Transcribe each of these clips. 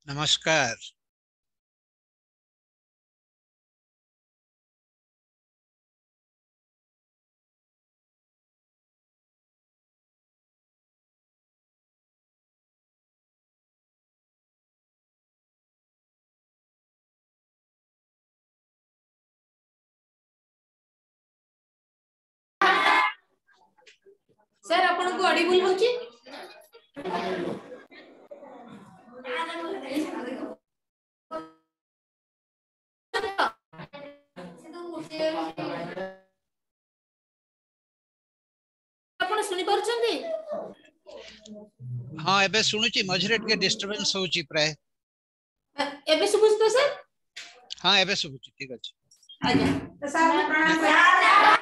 नमस्कार। सर आपन को ऑडिबल होची आपन सुनि परछन्ती? हाँ एबे सुनुची मझरे टिके डिस्टरबेंस होची प्राय। एबे सुबुच तो सर? हाँ एबे सुबुची ठीक अछि। आज्ञा तो सर प्रणाम।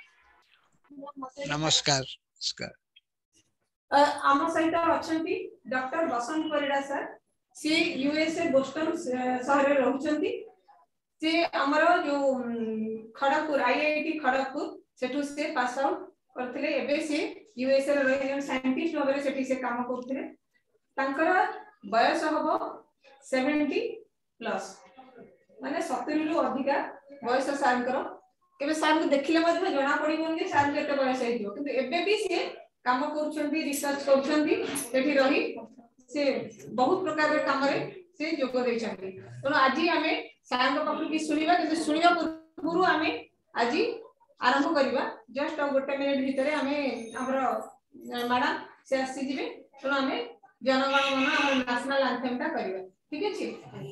नमस्कार नमस्कार। आम सहित अछंती डॉक्टर बसंत परिडा सर से यूएसए बोस्टन शहर में रहउछंती। से हमरो जो खड़गपुर आईआईटी खड़गपुर सेठू से पास आउट करथिले। एबे से यूएसए रे रहिजन साइंटिस्ट वगैरह सेठी से काम करथिले। तांकर बयस हबो 70 प्लस माने 70 रु अधिका बयस सारंकर। केबे सार को देखिले मध्ये जणा पड़िबोन कि सार केते बयस हेइयो, किंतु एबे भी से काम करूछंती, रिसर्च करूछंती सेठी रही से बहुत प्रकार रे काम रे से जोग दैछंती। तो आज हमें सारंग पाखु की सुनिबा, किंतु सुनिबा पूर्व हमें आज आरंभ करिबा। जस्ट गोटे मिनिट भितरे हमें हमरो मैडम से आसी जिवे। तो हमें जनगण मन हमर नेशनल एंथम ता करिबा। ठीक अछि?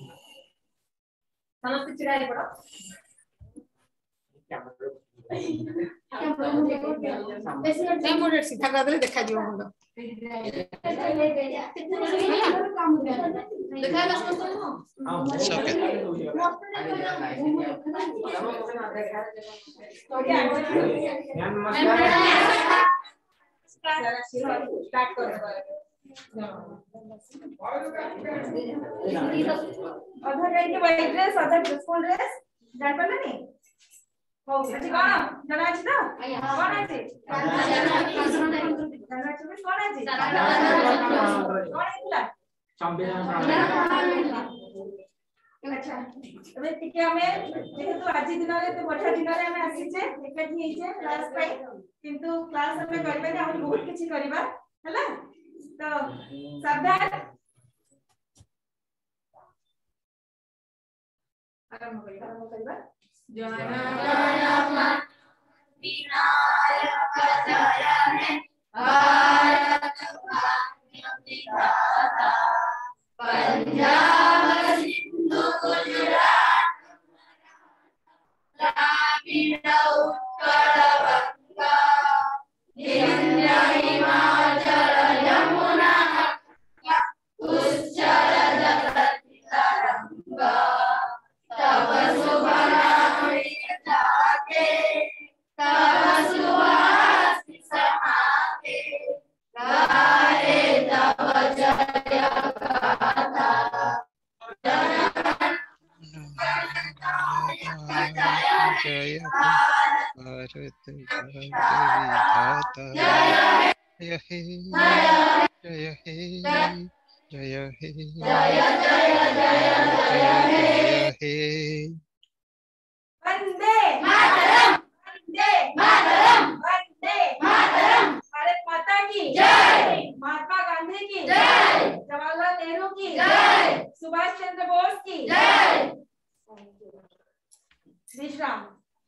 समस्त चिराई पड़ो मुंड सीधा कर देले देखा जीव मुंड देखा ला समस्त स्टार्ट कर अधर जाई वाइट ड्रेस अधर स्कूल ड्रेस जान पड़ला नहीं हो अच्छी कौन जना अछि तो कौन अछि जना अछि कौन अछि कौन इला अच्छा अबे टिके हमें जेहेतु आज दिन रे तो बढ़िया दिन रे हमें आसी छे एकाठी हे छे क्लास पे, किंतु क्लास हमें करबे कि हम बहुत किछि करबा हैला। तो सावधान आरंभ करबा। जनगणमन विनायक जय हे भारत भाग्य विधाता पंजाब सिंधु गुजरात द्राविड़ उत्कल गंगा यमुना हिमाचल यमुना उच्चल जगति तरंगा तब शुभ नाम जाके तब सुहासिस आके गाए तब जय गाथा जय भारत भाग्य विधाता जय हे जय हे जय हे जय हे। वंदे मातरम वंदे मातरम वंदे मातरम। भारत माता की जय, महात्मा गांधी की जय, जवाहरलाल नेहरू की जय, सुभाष चंद्र बोस की जय। विश्राम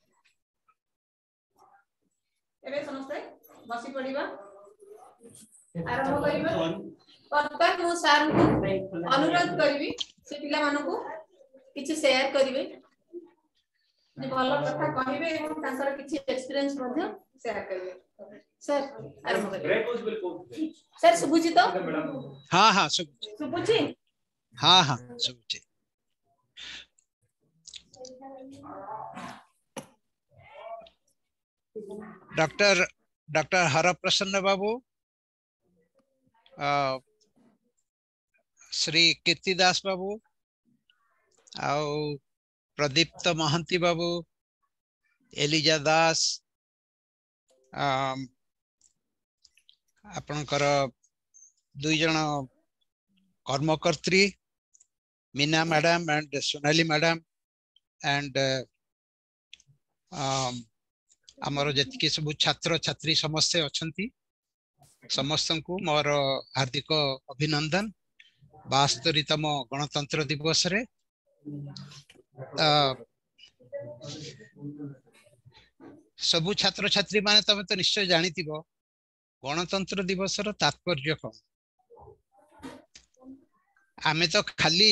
एबे समस्ते बसी पड़िबा आरंभ करिबा। वर्तमान मु सार को अनुरोध करबी से पिला मानु को किछि शेयर करिवे, जे भलो कथा कहिबे एवं तांकर किछि एक्सपीरियंस मध्ये शेयर करिवे। सर आरंभ करिवे। सर सुबुची तो? हाँ हाँ सुबुची सुबुची हाँ हाँ सुबुची। डॉक्टर हरप्रसन्न बाबू, श्री कीर्तिदास बाबू आउ प्रदीप्त महांती बाबू, एलिजा दास, आपणकर दुई जन कर्मकर्त्री Meena madam and Sonali madam and आमर जति सब छात्र छात्री समस्ते अछंती समस्त को मोर हार्दिक अभिनंदन 72तम गणतंत्र दिवस रे सबु छात्र छात्री माने तमे तो निश्चय जानिथिबो गणतंत्र दिवस रो तात्पर्य कौन। आमे तो खाली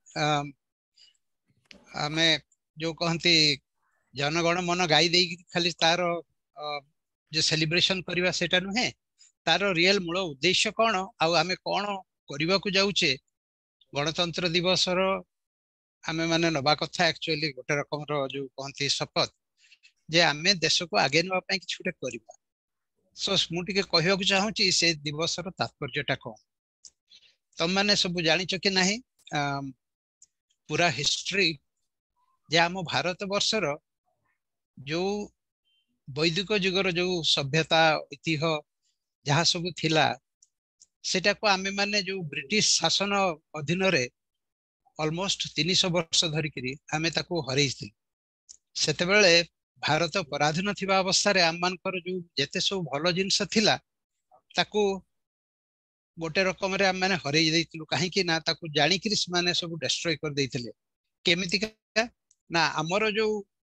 आमे जो कहंती जनगण मन गाई दे खाली तार जो सेलिब्रेशन करवा सेटा नुहे तार रियल मूल उद्देश्य कौन आमे कौन करबा को जाउचे गणतंत्र दिवस रो आमे माने नबा कथा एक्चुअली गोटे रकम रो जो कहंती शपथ जे आमे देश को आगे नबा पई किछुटे करबा। सो मु टिके कहबा को चाहूची से दिवस रो तात्पर्यटा कौन तम माने सब जानिचो कि नाही पूरा हिस्ट्री जे आम भारत वर्ष रो जो वैदिक जुगर जो सभ्यता ऐतिह्य जहाँ सब थिला सेटा को आमे माने जो ब्रिटिश शासन अधीन रे ऑलमोस्ट 300 वर्ष धरिकरी आमे ताको हरैथि सेते बेले भारत पराधीन थिबा अवस्था रे आम मानकर जो जेते सब भलो जिंस थिला ताको गोटे रकम रे आम माने हरै दैतिलु काहे कि ना ताको जानि कि माने सब डिस्ट्रॉय कर दैथिले केमिति का ना हमर जो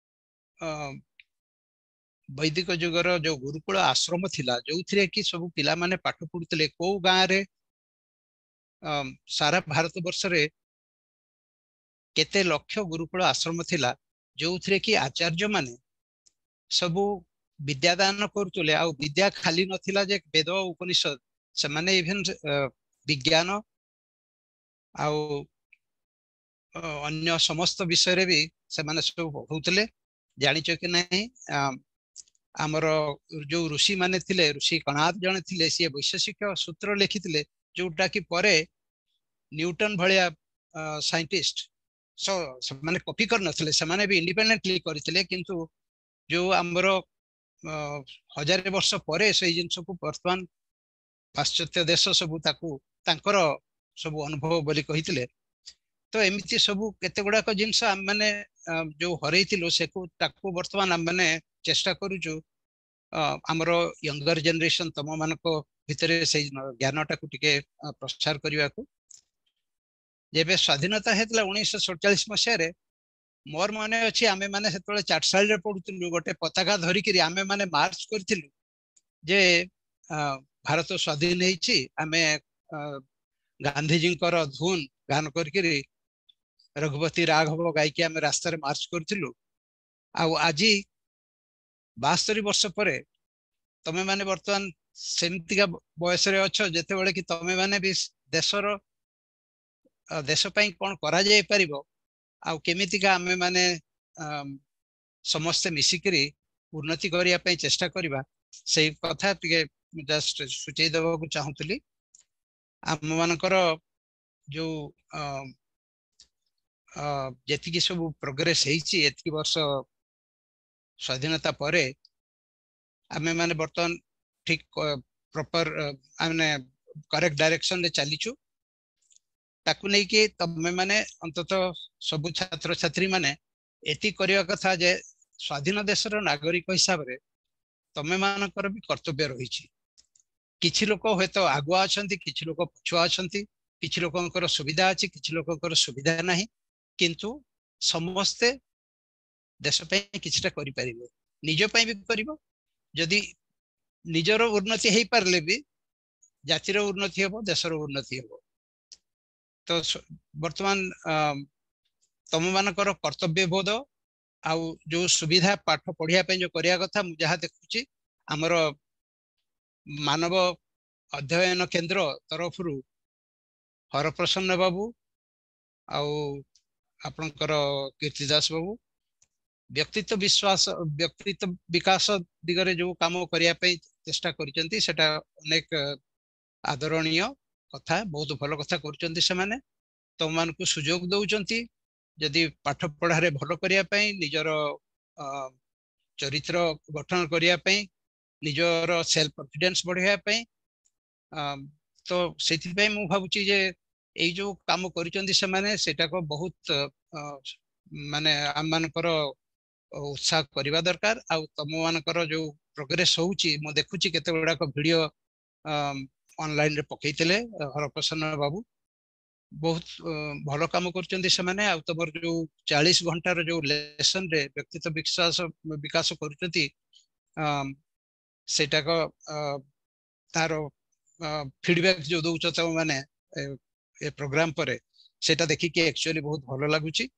वैदिक जुगर जो गुरुकुल आश्रम थिला जो थिरे कि सब पिला माने पाठ पढुतले को गां रे सारा भारत वर्ष रे केते लक्ष गुरुकुल आश्रम थिला जो थिरे कि आचार्य माने सब विद्यादान करतुले आ विद्या खाली नथिला जे वेद उपनिषद से माने इवन विज्ञान आ अन्य समस्त विषय रे भी से माने सब पढुतले जानिचो कि नहीं आमर जो ऋषि माने थिले ऋषि कणाद जने थिले सी वैशेषिक सूत्र लिखिथिले जोटा कि परे न्यूटन भलिया साइंटिस्ट सो माने कॉपी कर नथिले से माने भी इंडिपेंडेंटली करथिले किंतु जो आमर 1000 वर्ष परे से जिंस को वर्तमान पाश्चात्य देश सब ताकू तांकर सब अनुभव बोली कहिथिले। तो एमिति सब केते गुडा को जिंस हम माने जो हरैथिलो से को ताकू वर्तमान हम माने चेष्टा करूछु हमरो यंगर जनरेशन तम मानको भितरे से ज्ञानटा को टिके प्रचार करिवा को जेबे स्वाधीनता हेतला 1947 मसिया रे मोर माने अछि आमे माने सेतले चाटसाल रे पढुतिलु गोटे पताका धरि कि आमे माने मार्च करथिलु जे भारत स्वाधीन हेछि आमे गांधी जी कर धुन गान करके रघुपति राघव गायकी आमे रास्ता रे मार्च करथिलु आ आजी 72 वर्ष परे तमे माने वर्तमान सेमतिका बयस रे अछ जेते बेले कि तमे माने भी देशर देश पई कोन करा जाय परिबो आ केमितिका आमे माने समस्त मिसिकरी उन्नति करिया पई चेष्टा करिबा सेही कथा टिके जस्ट सुचै देबा को चाहूतली। आम मानकर जो जेति कि सब प्रोग्रेस हेछि एति वर्ष स्वाधीनता परे आमे माने बर्तन ठीक प्रॉपर आने करेक्ट डायरेक्शन रे चलीचु ताकू नै कि तमे माने अंतत सब छात्र छात्री माने एति करिया कथा जे स्वाधीन देशर नागरिक हिसाब रे तमे मानकर भी कर्तव्य रहिछि। किछि लोक हेतो आगुआ अछंती किछि लोक पछुआ अछंती किछि लोकंकर सुविधा अछि किछि लोकंकर सुविधा नाही किंतु समस्ते देश पे किछटा करि परिबे निज पे भी करिवो जदि निजर उन्नति हेई पारले भी जातिर उन्नति हेबो देशर उन्नति हेबो। तो वर्तमान तम मानकर कर्तव्य बोध आउ जो सुविधा पाठ पढ़िया पे जो करिया कथा मु जहा देखुची हमर मानव अध्ययन केंद्र तरफरु हरप्रसन्न बाबू आउ आपनकर कीर्तिदास बाबू व्यक्तित्व विकास दिगरे जो काम करिया पे चेष्टा करिसेंती सेटा अनेक आदरणीय कथा बहुत भलो कथा करिसेंती से माने तो मान को सुयोग दउचंती यदि पाठ पढ़ा रे भलो करिया पे निजर चरित्र गठन करिया पे निजर सेल्फ कॉन्फिडेंस बढ़िया पे तो सेति पे मु भाबुची जे एई जो काम करिसंती से माने सेटा को बहुत माने हम मानकर उत्साह करवा दरकार आ तुम मानकर जो प्रोग्रेस होउची मो देखुची केते गुडा को वीडियो ऑनलाइन रे पकेइतले हरप्रसन्न बाबू बहुत भल काम करचंती से माने आ तबर जो 40 घंटार जो लेसन रे व्यक्तित्व विकास करचंती सेटा को तारो फीडबैक जो दउछ त माने ए प्रोग्राम परे सेटा देखि के एक्चुअली बहुत भलो लागुची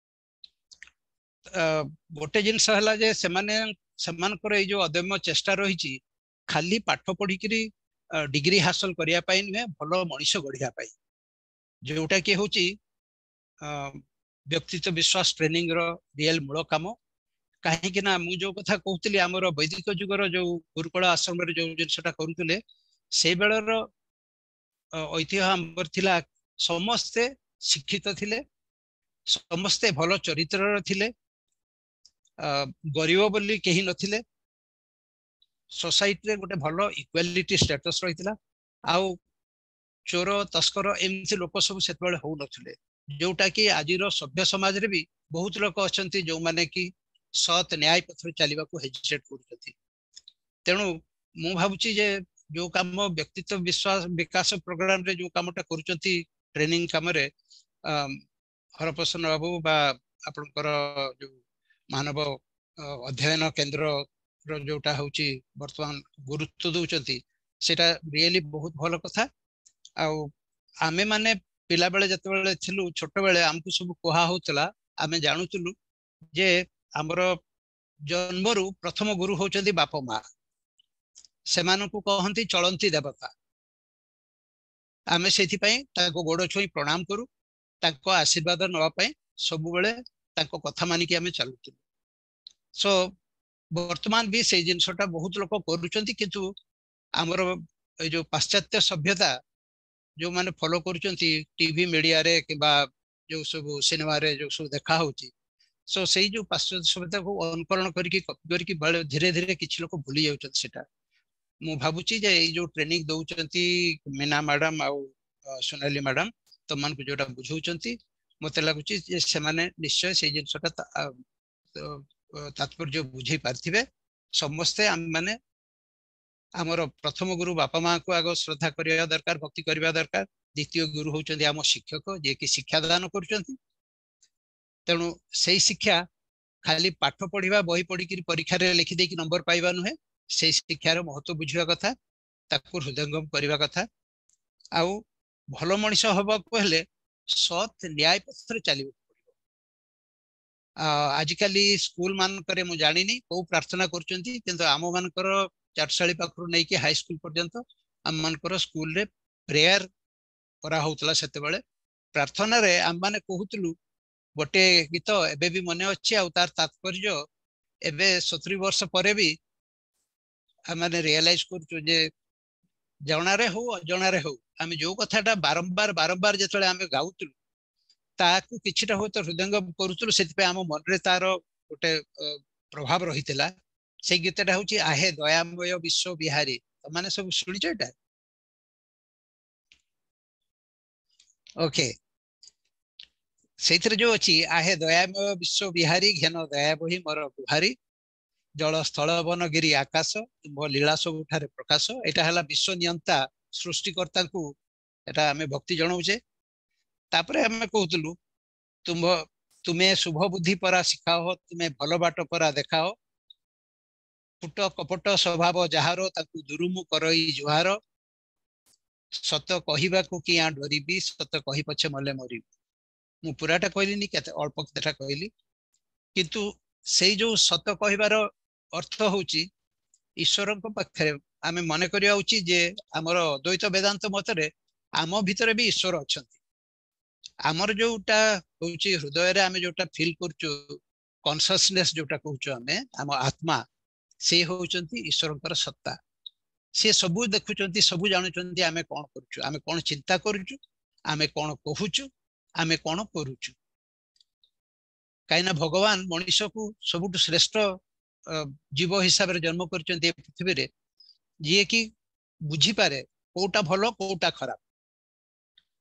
गोटे जिनस हला जे सेमानकर जो अदम्य चेष्टा रही खाली पाठ पढ़ी डिग्री हासिल करिया पाई नुहे भल मनीष गढ़िया पाई जोटा कि हूँ व्यक्तित्व विश्वास ट्रेनिंग रो रियल मूल काम कहीं ना मु जो कथा कहती आमर वैदिक जुगर जो गुरुकुल आश्रम जो जिनसा करुले से बेलर ऐतिह्य आमर थिला समस्ते शिक्षित थिले समस्ते भल चरित्र थिले गरीब बोली कहीं नथिले सोसाइटी रे गोटे भल इक्वालिटी स्टेटस रही आउ चोर तस्कर एमती लोक सब से हो नथिले जोटा कि आज सभ्य समाज रे भी बहुत लोक अच्छा जो माने कि सत न्याय पथ चलने को हेजिटेट कर तेणु मु भावुची जे जो काम व्यक्तित्व विश्वास विकास प्रोग्राम रे जो कामटा करुचंती ट्रेनिंग काम रे हरप्रसन्न बाबू बा आपनकर जो मानव अध्ययन केंद्र जोटा होची वर्तमान गुरुत्व दउचंती सेटा रियली बहुत भल कथा आउ आमे माने पिला बेले जते बेले थिलु छोट बेले हमकु सब कोहा होतला आमे जानुतलु जे हमर जन्मरु प्रथम गुरु होचंती बाप मां सेमानकु कहंती चलंती देवता आमे सेथि पई ताको गोड़ छोई प्रणाम करू ताको आशीर्वाद नवा पई सब बेले ताको कथा मानि के आमे चलुतलु सो वर्तमान भी से जिनसटा बहुत लोक करूचंती किंतु हमर ए जो पाश्चात्य सभ्यता जो माने फॉलो करूचंती टीवी मीडिया रे किबा जो सब सिनेमा रे जो सब देखा होची सो सेई जो पाश्चात्य सभ्यता को अनुकरण करके कॉपी करके धीरे धीरे किछ लोक भूली जाउचंती सेटा मु भाबुची जे ए जो ट्रेनिंग दउचंती मीना मैडम आ सोनाली मैडम तो मन को जोटा बुझौचंती मते लागुची जे से माने निश्चय से जिनसटा तात्पर्य बुझे पार्थिबे समस्ते हम माने आमर प्रथम गुरु बापा माँ को आग श्रद्धा करवा दरकार भक्ति करवा दरकार द्वितीय गुरु होचंती आम शिक्षक जे कि शिक्षा दान करुचंती तेणु से शिक्षा खाली पाठ पढ़िबा बही पढ़ी परीक्षा रे लिखि देकी नंबर पाइबा नुहे से शिक्षार महत्व बुझिबा कथा ताकू हृदयंगम करवा कथा आउ भल मनीष हबा को हेले सत न्याय पथ रे चलिबा आजिकाली स्कूल मान करे मु जानिनी को प्रार्थना करचंती किंतु आम मानकर चारशाली पाखरु नै कि हाई स्कूल पर्यंत आम मानकर स्कूल रे प्रेयर करा होतला सेते बेले प्रार्थना रे आम माने कहूतलु गोटे गीत एबे भी मने अछि आ तार तात्पर्य एबे 70 वर्ष परे भी हम माने रियलाइज करचु जे जणा रे हो अजणा रे हो आम जो कथाटा बारंबार बारंबार जेतले आम गाउतलु ताकू किछिटा हो तो हृदयंगम करूतलु सेति पे आम मन रे तार गोटे प्रभाव रहितला से गीतटा होची आहे दयामय विश्व बिहारी तो माने सब सुनिछ एटा ओके सेथिरे जो अछि आहे दयामय विश्व बिहारी घेन दया बही मोर गुहारी जल स्थल वन गिरी आकाश तुम लीला सबुठारे प्रकाश एटा हला विश्व नियंता सृष्टिकर्ता को एटा हमें भक्ति जणाउछे तापरे हमें कहतलु तुम्हें शुभ बुद्धि परा सिखाओ तुम्हें भल बाट परा देखाओ फुट कपट स्वभाव जहार ताकू दुरुमु करई जुहार सत कहिबा को किया डरिबी सत कहि पछे मले मरी मु पुराटा कहलिनी केते अल्प केटा कहली किंतु सेई जो सत कहिबार अर्थ होची ईश्वर को पाखरे आमे मने करिया उचित जे हमर द्वैत वेदांत मतरे आम भितरे भी ईश्वर अछंती आमर जोटा होची हृदय रे आमे जोटा फील करचु कॉन्शियसनेस जोटा कहउचु आमे आम आत्मा से होचंती ईश्वरंकर सत्ता से सबु देखुचंती सबु जानुचंती आमे कोन करचु आमे कोन चिंता करचु आमे कोन कहउचु आमे कोन करूचु काइना भगवान मनुष्य को सबुठ श्रेष्ठ जीव हिसाब रे जन्म करचंती पृथ्वी रे जे कि बुझी पारे कोटा भलो कोटा खराब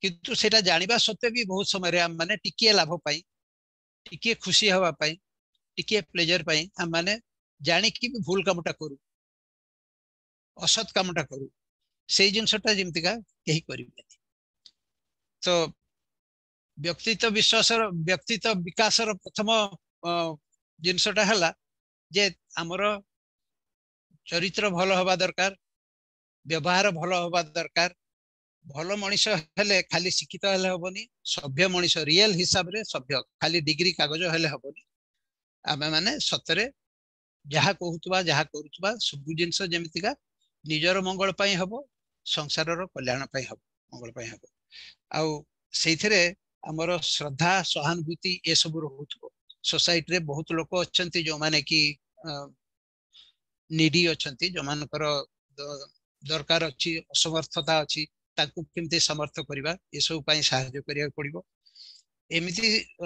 किंतु सेटा जानिबा सत्वे भी बहुत समय रे हम माने टिके लाभ पाई टिके खुशी हवा पाई टिके प्लेजर पाई हम माने जानि कि भी भूल कामटा करू असत कामटा करू से जिनसटा जेमतिका केही करिबे तो व्यक्तित्व विश्वासर व्यक्तित्व विकासर प्रथम जिनसटा हला जे हमर चरित्र भलो हवा दरकार व्यवहार भलो हवा दरकार भलो मनीष हेले खाली शिक्षित हेले हबनी सभ्य मनीष रियल हिसाब रे सभ्य खाली डिग्री कागज हेले हबनी आमे माने सतरे जहा कहउतबा जहा करूतबा सब जिंस जेमितिका निजर मंगल पई हबो संसारर कल्याण पई हबो मंगल पई हबो आउ सेइथरे हमर श्रद्धा सहानुभूति ए सब रहउतबो सोसाइटी रे बहुत लोक अछंती जो माने कि निडी अछंती जो मानकर दरकार अछि असमर्थता अछि ताकू केमते समर्थ करिबा ए सब पई सहायता करिया पड़िबो एमिति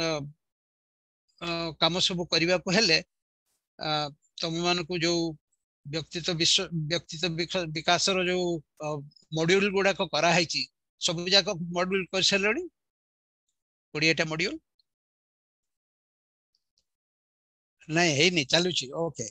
काम सब करिबा को हेले तम मान को जो व्यक्तित्व विकास रो जो मॉड्यूल गुडा को करा हैची सब जाक मॉड्यूल कर सलणी 20टा मॉड्यूल नहीं है नहीं चालू छी ओके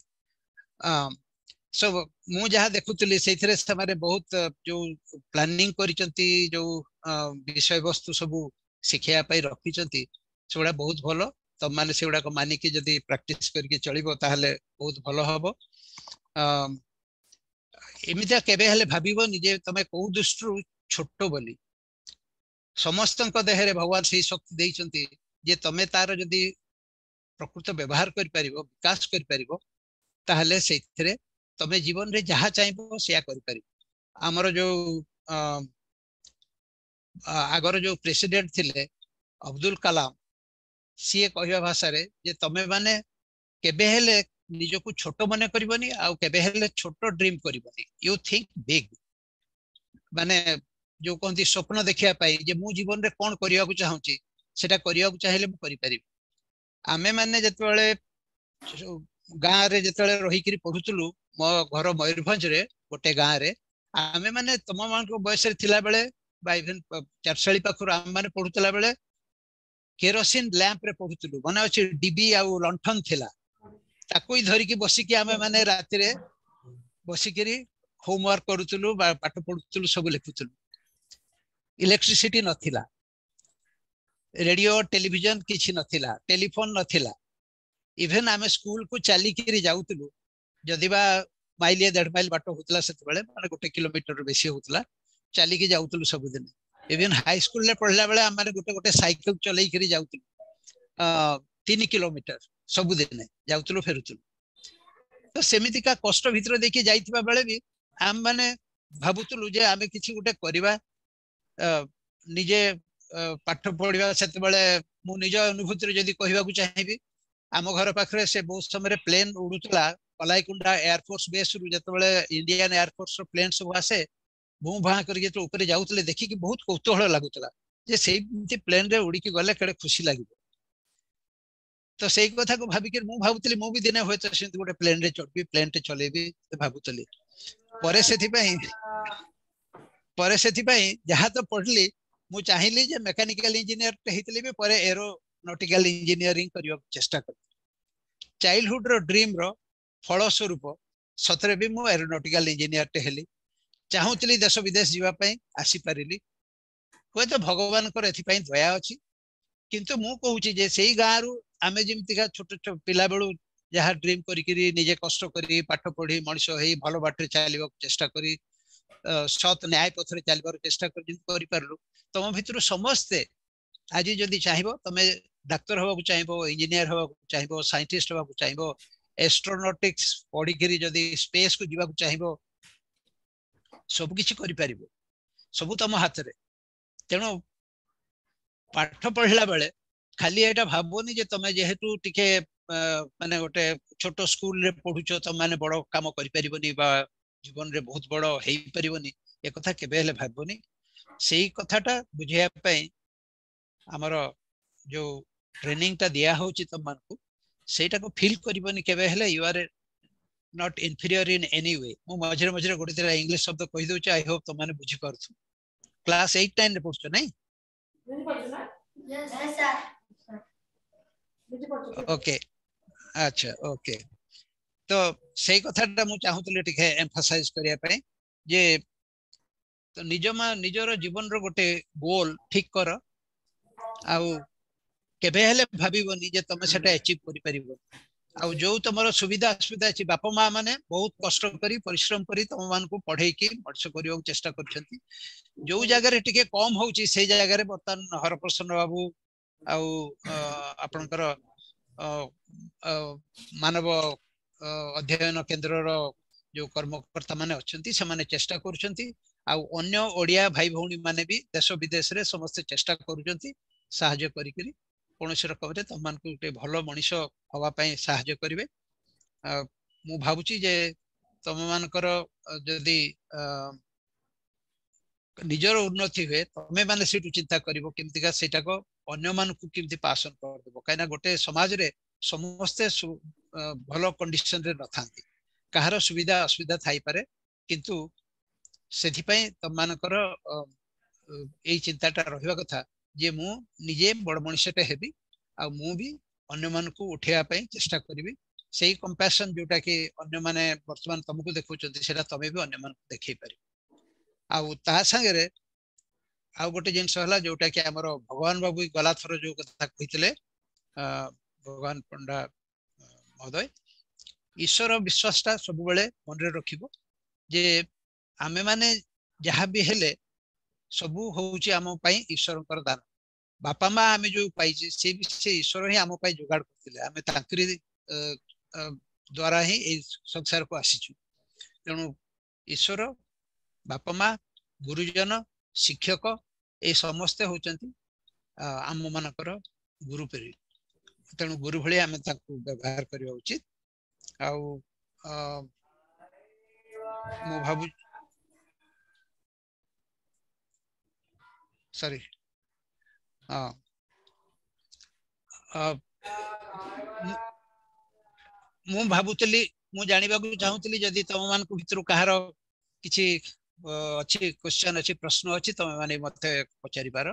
सब मु जहा देखुतली सेथरे समारे बहुत जो प्लानिंग करिसंती जो विषय वस्तु सब शिखिया पई रखिसंती सेडा बहुत भलो तम माने सेडा को मानि के जदी प्रैक्टिस करके चलिबो ताहले बहुत भलो हबो एमिता केबे हले भाबिबो निजे तमे को दृष्टि छोटो बोली समस्तक देहरे भगवान से शक्ति देइचंती जे तमे तार जदी प्रकृत व्यवहार कर परिबो विकास कर परिबो ताहले सेथरे तमे जीवन रे जहा चाहबो सेया कर परिबो हमर जो आगर जो प्रेसिडेंट थिले अब्दुल कलाम सीए कहवा भाषा रे जे तमे माने केबे हेले निजो को छोटो मने करबनी आ केबे हेले छोटो ड्रीम करबनी यू थिंक बिग माने जो कहंती स्वप्न देखिया पाई जे मु जीवन रे कोन करिया को चाहूची सेटा करिया को चाहेले मु करि परिबी आमे माने जतबेले गाँ रे जतबेले रही करी पढुतलु मो घर मयूरभंज रे गोटे गाँ रे आमे माने तम मान को बयस रे थिला बेले बा इवन चारसाली पाखुर आम माने पढुतला बेले केरोसिन लैंप रे पढुतलु माने अछि डीबी आ लंठन थिला ताकोई धरि की बसी की आमे माने राति रे बसी करी होमवर्क करूतलु बा पाठ पढुतलु सब लिखुतलु इलेक्ट्रिसिटी नथिला रेडियो टेलीविजन किछि नथिला टेलीफोन नथिला इवन आमे स्कूल को चली करी जाउतलु जदिबा माइलिए 1.5 माइल बाटो होतला सेते बेले माने 1 किलोमीटर बेसी होतला चली की जाउतलु सब दिन इवन हाई स्कूल ले पढ़ला बेले हमरे गोटे साइकिल चलै करी जाउतलु 3 किलोमीटर सब दिन जाउतलु फेरुतलु तो सेमिति का कष्ट भीतर देखि जाइतिबा बेले भी हम माने भाबुतलु जे आमे किछि गोटे करबा निजे पाठ पढ़िबा सेते बेले मु निज अनुभूति रे जदी कहबा को चाहिबी आम घर पाखरे से बहुत समय प्लेन उड़ुतला कलाईकुंडा एयरफोर्स बेस रु जते बेले इंडियन एयरफोर्स रो प्लेन सब आसे भू भा करके तो ऊपर जाउतले देखि कि बहुत कौतूहल लागुतला जे सेही प्लेन रे उड़ी के गले केडे खुशी लागिबो तो सेही कथा को भाबी के मु भाबुतली मु भी दिने होय तो सेंत गोटे प्लेन रे चढ़बी प्लेन टे चलेबी भाबुतली परे सेथि पई जहा तो पढ़ली मु चाहिली जे मैकेनिकल इंजीनियर टे हितली भी परे एरोनॉटिकल इंजीनियरिंग करियो चेष्टा कर चाइल्डहुड रो ड्रीम रो फल स्वरूप सतरे भी मु एरोनॉटिकल इंजीनियर टे हेली चाहूतली देश विदेश जीवा पई आसी परिली कोइ तो भगवान को एथि पई दया अछि किंतु मु कहूची जे सेही गारू आमे जिमति का छोट छोट पिला बेलू जहा ड्रीम करी करी निजे कष्ट करी पाठ पढ़ी मनुष्य हेई भलो बाटे चलिबो चेष्टा करी सत न्याय पथरे चलबार चेष्टा करि परलु तम भितर समस्ते आज जदि चाहिबो तमे डाक्टर होबा को चाहिबो इंजीनियर होबा को चाहिबो साइंटिस्ट होबा को चाहिबो एस्ट्रोनॉटिक्स पढ़ी करी जदि स्पेस को जीवा को चाहिबो सब किछि करि परिबो सब तम हाथ रे तेनो पाठ पढ़ला बेले खाली एटा भाबोनी जे तमे जेहेतु टिके माने गोटे छोट स्कूल रे पढुचो तम माने बड़ काम करि परिबोनी बा जीवन रे बहुत बड़ हेई परिबोनी ए कथा केबे हेले भाबोनी सेही कथाटा बुझिया पई हमर जो ट्रेनिंग ता दिया होची तम मान को सेटा को फील करबोनी केबे हेले you are not inferior in any way मु मझरे मझरे गोटे तेरा इंग्लिश शब्द कहि दउ छी आई होप तम माने बुझी परथु क्लास 8 9 रे पढछो नै ओके अच्छा ओके तो सही कथाटा मु चाहूतले टिके एम्फसाइज करिया पय जे तो निजर जीवन रो गोटे गोल ठीक कर आउ केबे हेले भाबिबनी जे तमे सेटा अचीव करि परिबो आउ जो तमरो सुविधा असुविधा अछि बापा मां माने बहुत कष्ट करी परिश्रम करी तम मान को पढै की मर्ष करियो चेष्टा करछंती जो जगह रे टिके कम होउची से जगह रे बर्तन हरप्रसन्न बाबू आउ आपनकर मानव अध्ययन केंद्र रो जो कर्मकर्ता माने अछंती से माने चेष्टा करूछंती आउ अन्य ओडिया भाई भौणी माने भी देश विदेश रे समस्त चेष्टा करूछंती सहाय्य करी करी कोनोसी रकम रे तम मान को उटे भलो मनीष हवा पय सहाय्य करिवे मु भाबुची जे तम मानकर जदी निजर उन्नति हुए तमे माने सेटु चिंता करिवो केमतिका सेटा को अन्य मान को केमति पासन कर देबो काइना गोटे समाज रे समस्त भलो कंडीशन रे नथांती कहार सुविधा असुविधा थाई पारे किंतु सेथि पय तम मानकर एई चिंताटा रहिवा कथा जे मु निजे बड़ मनुष्यटे हेबी आ मु भी अन्य मान को उठेया पय चेष्टा करिवि सेही कंपैशन जोटा कि अन्य माने वर्तमान तुमको देखौचंती सेटा तमे भी अन्य मान को देखै पारि आउ ता संगे आउ गोटे जिनस हला जोटा कि हमर भगवान बाबू गला थरो जो कथा कहितले भगवान पंडा महोदय ईश्वर विश्वासटा सब बेले मन रे रखिबो जे आमे माने जहा भी हेले सबु होउची आम पई ईश्वर कर दान बापा मां आमे जो पाइचे से ईश्वर ही आम पई जुगाड़ करथिले आमे तांकरी द्वारा ही ए संसार को आसीछु तेणु ईश्वर बापा मां गुरुजन शिक्षक ए समस्त होचंती आम मानकर गुरु पेरी तेणु गुरु भली आमे ताकू व्यवहार करिया उचित आउ मु भाबु सॉरी मु भाबुतली मु जानिबा को चाहूतली जदी तम मान को भितरु कहार किछि अछि क्वेश्चन अछि प्रश्न अछि तमे माने मते पचारि पार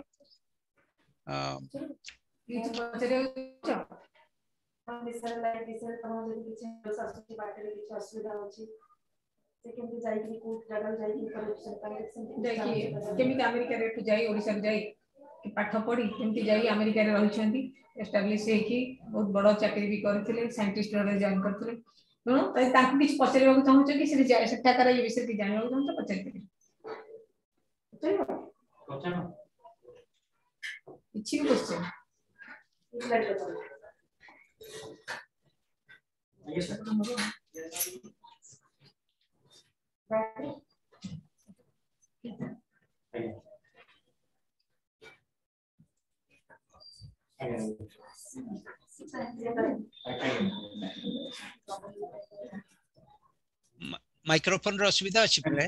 अमेरिका रे जाई ओडिसा जाई पाठ पढ़ी केमती जाई अमेरिका रे रहिछंती एस्टैब्लिश हेकी बहुत बड़ चाकरी भी करथिले साइंटिस्ट रे जॉइन करथिले नो तै ताकू किछ पचारिबा को चाहू कि से जाय सेठा करा ये विषय की जानिबा को चाहू पचारि पचारो इछि क्वेश्चन माइक्रोफोन रो असुविधा अछि परे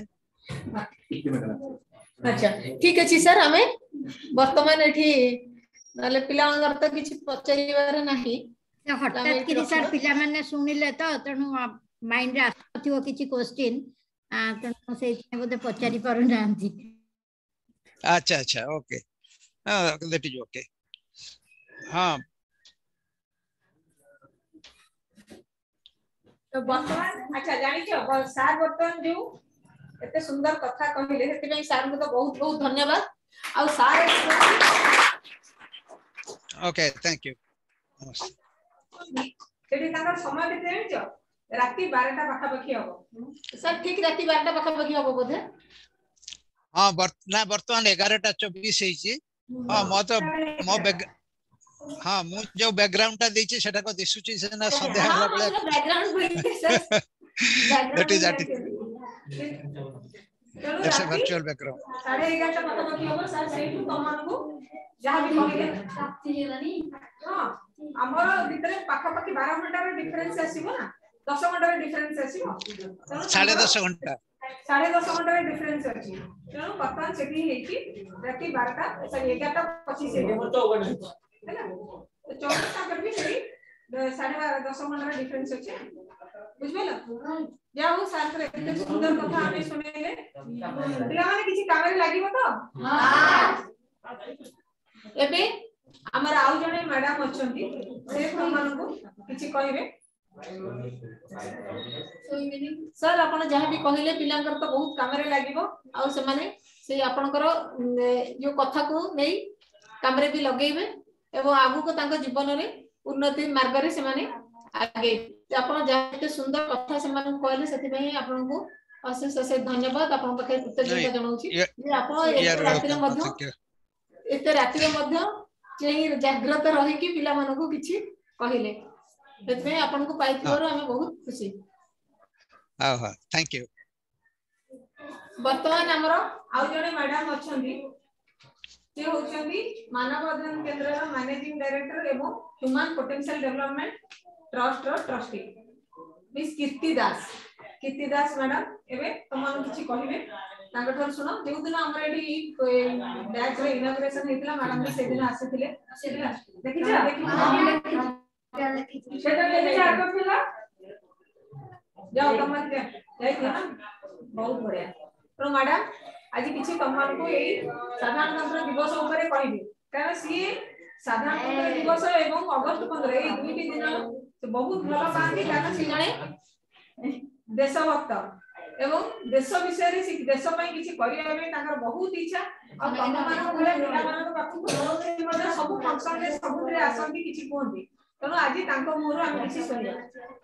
अच्छा ठीक अछि सर हमें वर्तमान एठी नाले पिला अंगर त किछ पचारिबार नाही हठात कि सर पिला माने सुनिले त तनु माइंड रे आथियो किछ क्वेश्चन तनु से बोधे पचारि पारु नांती अच्छा अच्छा ओके दैट इज ओके हां तो वर्तमान अच्छा जानि छ सर वर्तमान जो एते सुंदर कथा कहिले हेति पई सर को तो बहुत बहुत धन्यवाद आ सर ओके थैंक यू केडी ताकर समय केते जानि छ राती 12टा पाखा पाखी हबो सर ठीक राती 12टा पाखा पाखी हबो बोधे हां वर्तमान 11:24 हेछि हां हाँ मु जो बैकग्राउंड टा देछि सेटा को दिसुछि से ना संदेह होला बळे बैकग्राउंड होई sir that is that's a virtual background 11:30 पाखा पाखी हबो सर सेठु तमन को जहां भी कहले प्राप्ति हेलानी हां हमर भितरे पाखा पाखी 12 घंटा रे डिफरेंस आसीबो ना 10 घंटा रे डिफरेंस आसीबो 10.5 घंटा 10.5 घंटा रे डिफरेंस अछि तेनु पता सेठी हेछि राती 12टा सॉरी 11:25 हेछि है ना तो 24 का भी सही 10.5 घंटा रे डिफरेंस अछि बुझबेला जाऊ सर एते सुंदर कथा हमें सुनेले पिला माने किछि काम रे लागिबो तो हां एबे हमर आउ जने मैडम अछंती से हमन को किछि कहिबे सर आपण जहाँ भी कहले पिलांकर तो बहुत काम रे लागिबो आ से माने से आपनकर जो कथा को नै काम रे भी लगेइबे एवं आगु को तांको जीवन रे उन्नति मार्ग रे से माने आगे आपण जहाँ सुंदर कथा से माने कहले सेति पई आपण को अशेष अशेष धन्यवाद आपण पखे कृतज्ञता जनाउची जे आपण एते राति रे मध्य चेई जागृत रही कि पिला मन को किछि कहिले सेति आपण को पाइथिबारो हमें बहुत खुशी हां हां थैंक यू वर्तमान हमरो आउ जने मैडम अछंती जे होचंती मानव अध्ययन केंद्र रा मैनेजिंग डायरेक्टर एवं ह्यूमन पोटेंशियल डेवलपमेंट ट्रस्ट रा trustee miss Kirti Das madam एबे तमान किछि कहिबे तांगठर सुनो जेउ दिन हमर एडी बैच रे इनॉग्रेशन हेतिला मैडम से दिन आसीथिले देखि सेटा ले आको फिला जाओ तमन जाई ना बहुत बढ़िया तो मैडम आज किछि तमान को एई साधारणतंत्र दिवस ऊपर कहिबे कारण सी साधारणतंत्र दिवस एवं अगस्त 15 एई दुईटी दिन बहुत भलो पांती कारण सी जणे देशभक्त एवं देश विषय रे देश पई किछि करिया बे ताकर बहुत इच्छा और तम मान को पिला मान पाखु मते सब फंक्शन रे सब रे आसंती किछि कोंती तनो आज तांको मोर हम किछि सुनिया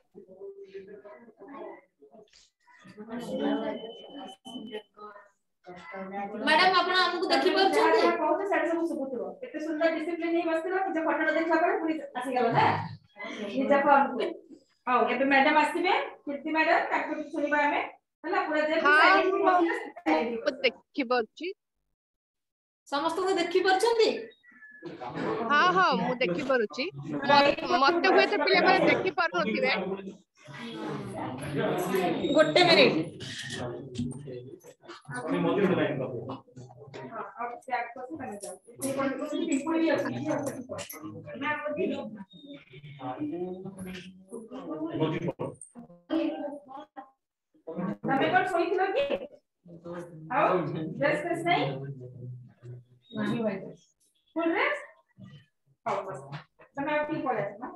मैडम आपण हमकु देखि परछथि बहुत सारे सब सुबुतरो एते सुंदर डिसिप्लिन ही बसतिलो जे फटो देखला पर पूरी आसी गेल ना निजा पर औ एबे मैडम आसीबे कीर्ति मैडम ताको सुनिबा हमें हला पूरा जे साइलेंट देखि परछि समस्त को देखि परछथि हां हां मु देखि परछि मते हुए तो पिले माने देखि परनथिबे गोटे मिनिट अपने मॉड्यूल में लाइन कर अब चेक करके बना जाओ ये कौन सी टिप्पणी है मैं आपको दे दूं मॉड्यूल तमे कोन सोई थिलो कि आओ ड्रेस केस नहीं भाई फुल ड्रेस आओ बस तमे आप की पड़े ना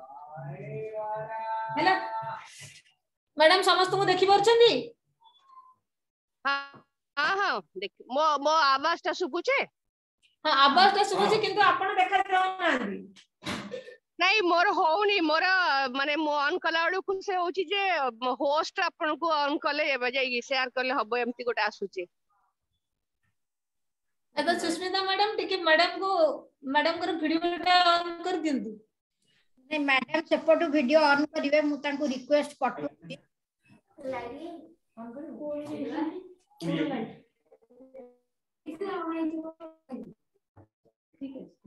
हेलो मैडम समस्त को देखि परछंती हां हां देख मो आवाज ता सुबुचे हां आवाज ता सुबुचे किंतु आपण देखा जाउ नांदी नहीं मोर होउनी मोर माने मो ऑन कला वाडू खुसे होची जे होस्ट आपन को ऑन कले एबे जाई शेयर करले हबो एम्ति गोटे आसुचे एबे सुस्मिता मैडम टिके मैडम को वीडियो ऑन कर दिंदु नहीं मैडम सेपटू वीडियो ऑन करिवे मु तांको रिक्वेस्ट पठो लाइट ऑन करू ठीक है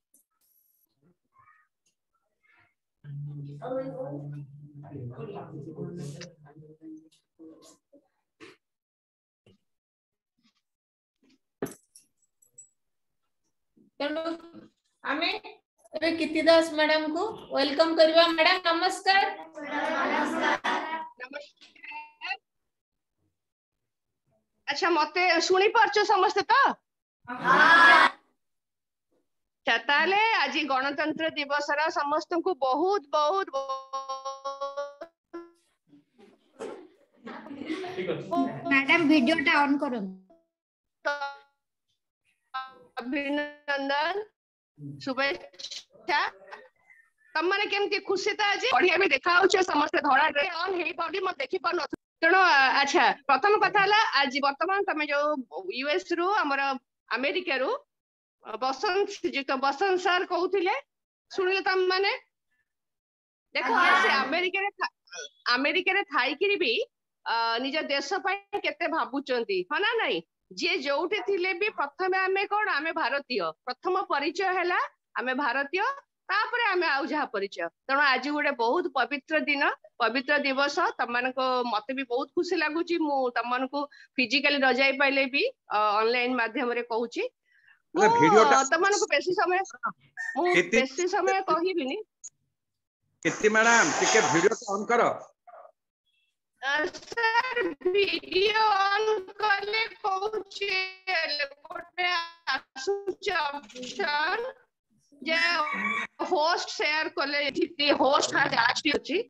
हमें कीर्ति दास मैडम को वेलकम करबा मैडम नमस्कार अच्छा मते सुनी परछो समस्त तो ताले आज गणतंत्र दिवस रा समस्त को बहुत बहुत मैडम वीडियो टा ऑन करो अभिनंदन शुभेच्छा तम माने केमती खुशी ता आज बढ़िया भी देखा होछ समस्त धड़ा रे ऑन हेई बॉडी म देखि पर न तनो अच्छा प्रथम कथा हला आज वर्तमान तमे जो यूएस रु हमर अमेरिका रु बसंत सर कहउथिले सुनिले तम माने देखो से अमेरिका रे थाई कि भी निज देश पय केते भाबुचंती ह ना नहीं जे जोउठी थिले भी प्रथमे आमे कोन आमे भारतीय प्रथम परिचय हैला आमे भारतीय तापरे आमे आउ जहा परिचय तनो आज गोटे बहुत पवित्र दिन पवित्र दिवस तमन को मते भी बहुत खुशी लागुची मु तमन को फिजिकली न जाई पाइले भी ऑनलाइन माध्यम रे कहूची तमन को बेसी समय कहिबिनी किति मैडम टिके वीडियो ऑन करो सर वीडियो ऑन करले कहूची गोटे आसुच ऑप्शन जे होस्ट शेयर कले एठी होस्ट has asked you अछि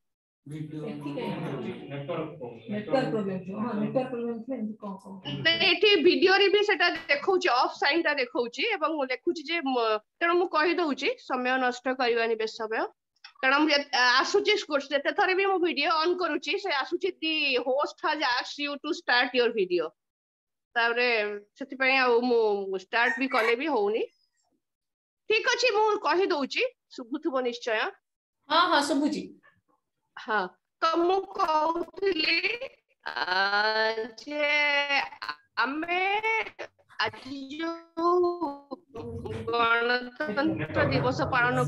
नेटवर्क प्रॉब्लम हां नेटवर्क प्रॉब्लम से एंड को एठी वीडियो रे भी सेटा देखौची ऑफ साइन ता देखौची एवं लेखुची जे तेणु मु कहि दउची समय नष्ट करबानी बेस समय कारण आसुची जेते थरे भी मु वीडियो ऑन करूची से आसुची the host has asked you to start your video तारे सेति पय आ मु स्टार्ट भी कले भी होउनी ठीक अछि मु कहि दउची सुबुथबो निश्चय हां हां सुबुची हां तो मु कहउतली जे आमे आज जो गणतंत्र दिवस पालन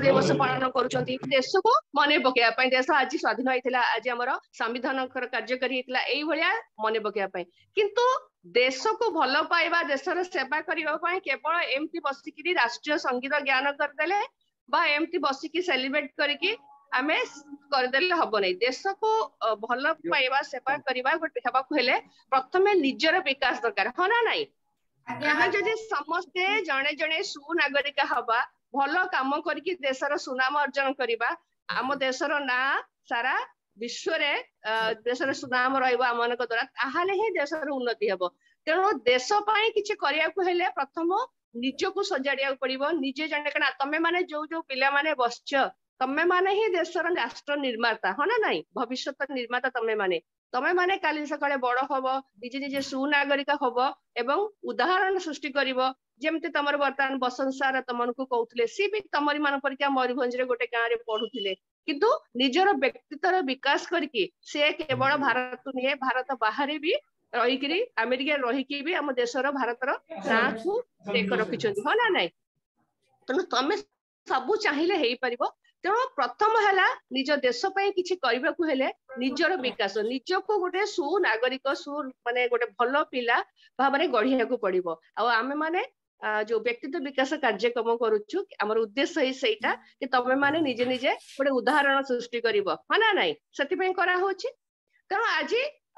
करुछंती देश को मने पकेया पय देश आज स्वाधीन होइथिला आज हमर संविधान कार्यकारी हेतला एई भलिया मने पकेया पय किंतु देश को भलो पाइबा देशर सेवा करिबा पय केवल एमती बसिकी राष्ट्रीय संगीत ज्ञान करदेले बा एमती बसिकी सेलिब्रेट करिकी आमे करदेले हबो नै देश को भलो पाइबा सेवा करिबा गोटे हेबाकू हेले प्रथमे निजर विकास दरकार हो ना नै आमे जदि समस्ते जणे जणे सुनागरिक हबा भलो काम करिकी देशर सुनाम अर्जन करिबा आम देशर ना सारा विश्व रे देशर सुनाम रहइबा अमनक द्वारा ताहाले ही देशर उन्नति हेबो तेणु देश पय किछि करिया को हेले प्रथम निजको सजाडिया पड़िबो निजे जणे कना तमे माने जो जो पिला माने बसछ तमे माने ही देशर राष्ट्र निर्माता हो ना नै भविष्यत निर्माता तमे माने काली सकाळे बड़ हबो निजे निजे सुनागरिक हबो एवं उदाहरण सृष्टि करिवो जेमते तमर वर्तमान बसंत सार तमनको कहउतले सी भी तमरी मान परिका मयूरभंज रे गोटे गां रे पढुथिले किंतु निजर व्यक्तित्वर विकास करके से केवल भारत निये भारत बाहर भी रहिकरी अमेरिका रहिकी भी हम देशर भारतर नाखु टेक रखिछन्ती हो ना नै तनु तमे सबु चाहिले हेई परिबो तेणु प्रथम हैला निज देश पय किछि करबाकू हेले निजर विकास निजको गोटे सुनागरिक सु माने गोटे भलो पिला भाबरे गढियाकू पड़िबो आ आमे माने जो व्यक्तित्व विकास कार्यक्रम करूछु हमर उद्देश्य है सेटा कि तमे माने निजे निजे गोटे उदाहरण सृष्टि करिवो हो ना नै सेति पय करा होछि तेणु आज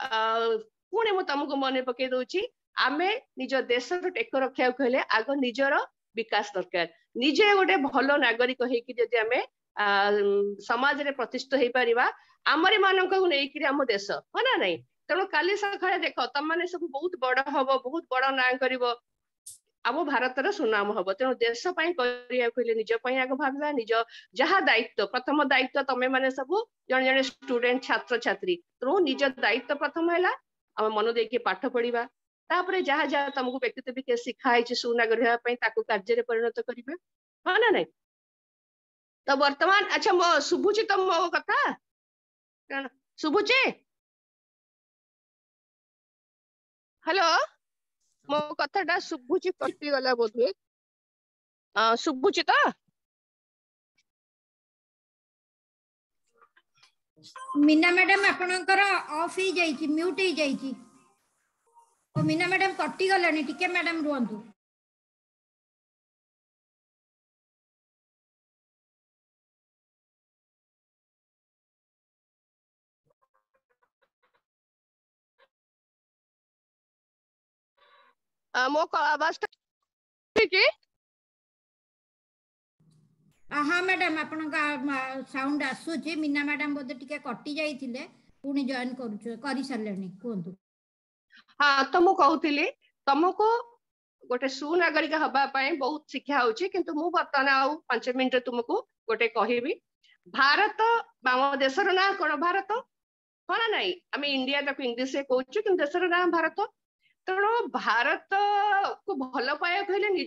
पुणे मु तुमको मने पके दउछि आमे निज देशर टेक रखिया कहले आगो निजर विकास दरकार निजे गोटे भलो नागरिक हेकि जदि आमे समाज रे प्रतिष्ठित हेई परिबा हमरी मानक को नै कि हम देश हो ना नै तेणु काली सखाळे देखो तम माने सब बहुत बड़ हबो बहुत बड़ ना करिवो हम भारतर सुनाम हबो तेणु देश पय करिया कहले निज पय आगो भाबा निज जहा दायित्व प्रथम दायित्व तमे माने सब जण जण स्टूडेंट छात्र छात्री तेणु निज दायित्व प्रथम हैला हम मन देके पाठ पढिबा तापरे जहा जहा तुमको व्यक्तित्व विकास सिखाई छि सुनागरिक पय ताको कार्य रे परिणत करिबा हो ना नै तो वर्तमान अच्छा मो सुबुची तम मो कथा कण सुबुची हेलो मो कथाटा सुबुची कटि गला बोधे सुबुची त मीना मैडम आपनकर ऑफ ही जाईची म्यूट ही जाईची ओ मीना मैडम कटि गलानी टिके मैडम रुहंतु मो आवाज ठीक है हाँ मैडम आपन साउंड आसुची मीना मैडम बोधे टिके कटि जाइथिले पुनी जॉइन करि सारलेनी कोंतु हाँ तो मु कहउथिली तुमको गोटे सुनागरिक हबा पय बहुत शिक्षा होची किंतु मु बर्तमान आउ 5 मिनिट तुमको गोटे कहिबी भारत बाम देशर ना कोन भारत हो ना नै आमे इंडिया तक इंग्लिश से कहउछु किंतु देशर ना भारत तेणु भारत को भल पाया कहले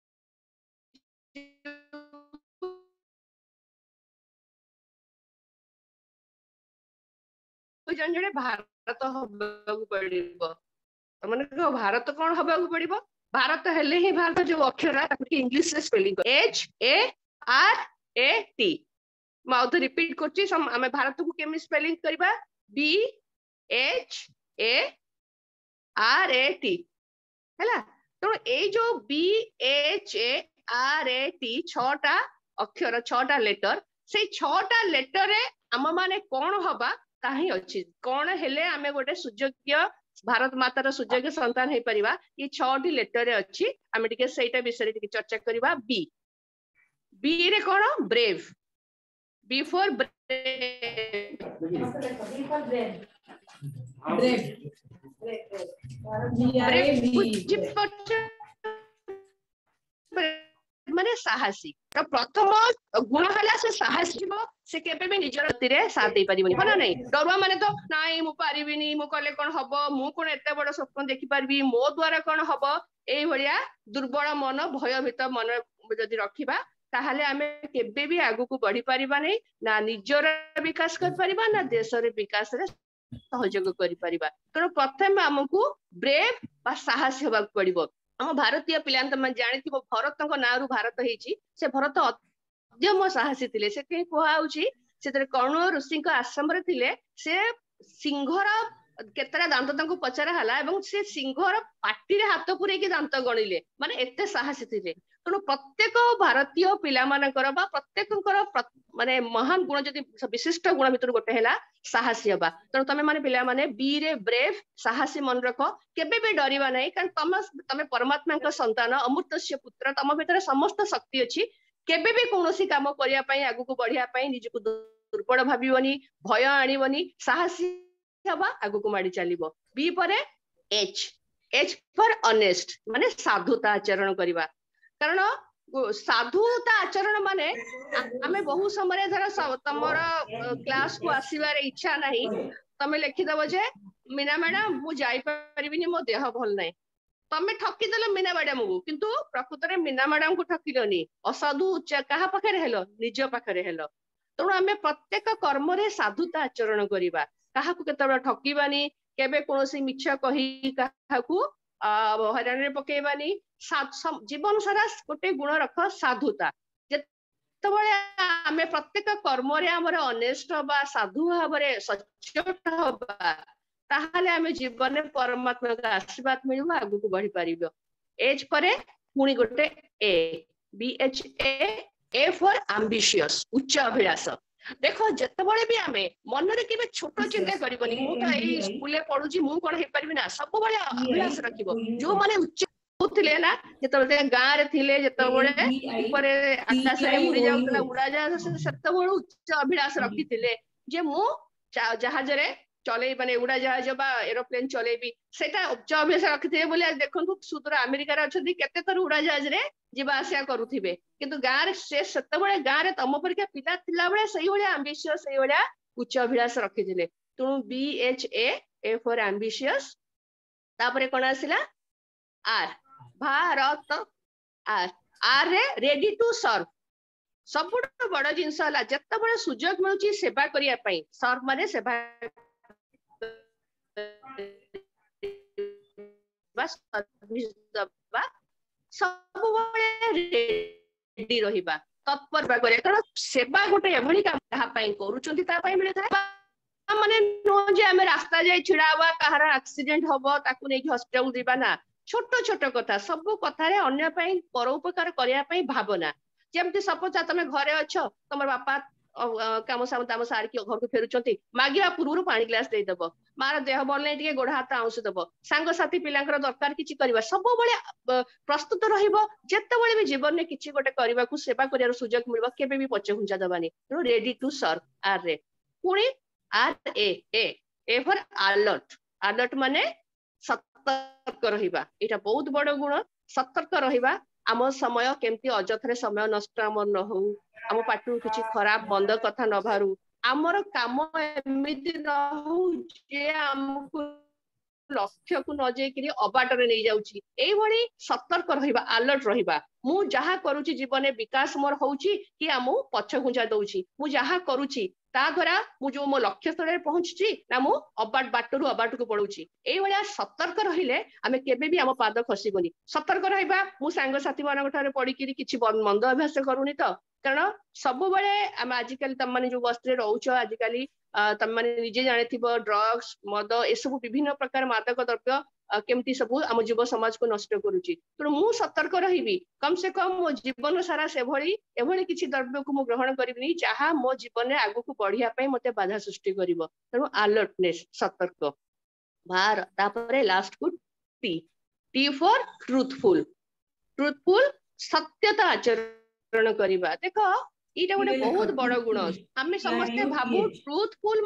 जन जने भारत हबाकू पड़िबो तमने को भारत कोन हबाकू पड़िबो भारत हेले ही भारत जो अक्षर इंग्लिश से स्पेलिंग HARAT माउथ रिपीट करछि हमें भारत को केमि स्पेलिंग करबा BHARAT हैला तो ए जो BHARAT 6टा अक्षर 6टा लेटर से 6टा लेटर रे हम माने कोन हबा ताही अछि कोन हेले हमें गोटे सुयोग्य भारत मातार सुजोग्य संतान हे परिबा ये 6टी लेटर रे अछि आमे टिके सेटा विषय टिके चर्चा करबा बी बी रे कोन ब्रेव बी फॉर माने साहसी तो प्रथम गुण हला से साहसी हो से केबे भी निजर गतिरे साथ दे परिबनी हो ना नहीं डरुआ माने तो नाई मु पारिबिनी मु कले कोन हबो मु कोन एते बड़ स्वप्न देखि परबी मो द्वारा कोन हबो एई भलिया दुर्बल मन भयभीत मन जदि रखिबा ताहले आमे केबे भी आगु को बढ़ी परिबा नहीं ना निजर विकास कर परिबा ना देशर विकास रे सहयोग करि परिबा तो प्रथम हमकु ब्रेव बा साहसी होबा पड़िबो हम भारतीय पिला तमे जानिथिबो भरतक नारु भारत हेची से भरत अद्यम साहसी थिले से के कोहा होची से कर्ण ऋषि आश्रम रे थिले से सिंहर केतरा दांत तांको पचरा हला एवं से सिंहर पाटी रे हाथ पुरे के दांत गणिले माने एते साहसी थिले तणु प्रत्येक भारतीय पिला मानकर बा प्रत्येककर माने महान गुण जदि विशिष्ट गुण भितर गोटे हैला साहसी हबा तणु तमे माने पिला माने बी रे ब्रेव साहसी मन रखो केबे भी डरिबा नै कारण तमे परमात्मा का संतान अमृतस्य पुत्र तम भितर समस्त शक्ति अछि केबे भी कोनोसी काम करिया पई आगु को बढ़िया पई निजको दुर्बल भाबिबनी भय आनिबनी साहसी हबा आगु को माडी चलिबो बी परे एच फॉर ऑनेस्ट माने साधुता आचरण करिबा कारण साधुता आचरण माने आमे बहु समय धर तमर क्लास को आसीबार इच्छा नाही तमे लिखि दबो जे मीना मैडम मु जाई परिबिनी मो देह भल नै तमे ठकी देले मीना मैडम को किंतु प्रकृत रे मीना मैडम को ठकिलोनी असाधु कहा पाखरे हेलो निज पाखरे हेलो तणु आमे प्रत्येक कर्म रे साधुता आचरण करिबा काहा को केतबा ठकीबानी केबे कोनोसी मिछ कहि काहा को हरण रे पकेबानी जीवन सारा गोटे गुण रख साधुता जेतबळे आमे प्रत्येक कर्म रे हमर ऑनेस्ट बा साधु भाबरे सच्चोट होबा ताहाले आमे जीवन रे परमात्मा का आशीर्वाद मिलबा आगु को बढ़ी परिबो एज परे पुणी गोटे A B H A for ambitious उच्च अभिलाष देखो जतबळे भी आमे मन रे केबे छोट चिंता करबनी मु तो एई स्कूल पढुची मु कोन हे परबी ना सब बळे अभिलाष रखिबो जो माने उच्च होथिले ना जतबळे गां रे थिले जतबळे ऊपर आकाश रे उड़ी जाउतला उड़ा जा सतबळे उच्च अभिलाष रखिथिले जे मु जहाज रे चले माने उड़ा जहाज बा एरोप्लेन चलेबी सेटा उच्च अभिलाष रखिथे बोले देखंतु सुदूर अमेरिका रे अछथि केते तर उड़ा जहाज रे जीवा आशा करूथिबे किंतु गां रे से सतबळे गां रे तम परिका पिला थिला बळे सही बळे एम्बिशियस सही बळे उच्च अभिलाष रखिथिले तणु B H A for ambitious तापरे कोन आसिला आर भारत आर रे रेडी टू सर्व सबुठ बड़ जिनस हला जतबळे सुजोग मिलुची सेवा करिया पई सर्व माने सेवा बस सब रेडी रहिबा तत्पर करे कारण सेवा गोटे एभली काम कहा पई करूचंती ता पई मिले थाए माने नो जे हमें रास्ता जाय छिड़ावा कहार एक्सीडेंट होबो ताकू नै हॉस्पिटल दिबा ना छोट छोट कथा सब कथा रे अन्य पई परोपकार करिया पई भावना जेमति सपोज तमे घरे अछो तमर बापा काम ताम सार की घर को फेरुचंती मागिया पूर्व पानी ग्लास दे दबो मार देह बल नै टिके गोड़ हाथ आउस दबो सांग साथी पिलांकर दरकार किछि करबा सब बळे प्रस्तुत रहिबो जेते बळे भी जीवन में किछि गोटे करबा को सेवा करियार सुजोग मिलबो केबे भी पछ घुंचा दबानी नो रेडी टू सर्व आर रे पुणी आर ए फॉर अलर्ट माने सतर्क रहिबा एटा बहुत बड़ गुण सतर्क रहिबा आम समय केमती अजथरे समय नष्ट आम न हो आम पाटू किछि खराब बंद कथा न बाहरु आमर काम एमिति न हो जे हमकु लक्ष्य को न जे कि अबाटरे नै जाउची एई भली सतर्क रहिबा अलर्ट रहिबा मु जहा करूची जीवन में विकास मोर होउची कि आमु पछ घुंचा दउची मु जहा करूची ता द्वारा मु जो मो लक्ष्य स्थल रे पहुंचची ना मु अबाट बाटरू अबाट को पडुची एई भलिया सतर्क रहिले आमे केबे भी आम पाद खसिबनी सतर्क रहिबा मु सांग साथी मानक ठारे पडी कि किछि मंद अभ्यास करूनी तो कारण सब बळे आम आजिकल तम माने जो वस्त्र रहउछो आजिकली तम माने निजे जानिथिबो ड्रग्स मद ए सब विभिन्न प्रकार मादक द्रव्य केमती सब आम युव समाज को नष्ट करूची तो मु सतर्क रहिबी कम से कम मो जीवन सारा से भली एभली किछि द्रव्य को मु ग्रहण करिबिनी जहा मो जीवन रे आगु को बढ़िया पई मते बाधा सृष्टि करिवो तनो अलर्टनेस सतर्क भार तापरे लास्ट को टी फॉर ट्रूथफुल सत्यता आचरण करिबा देखो इटा गोटे बहुत बड़ गुण आम समस्ते भाबू ट्रूथफुल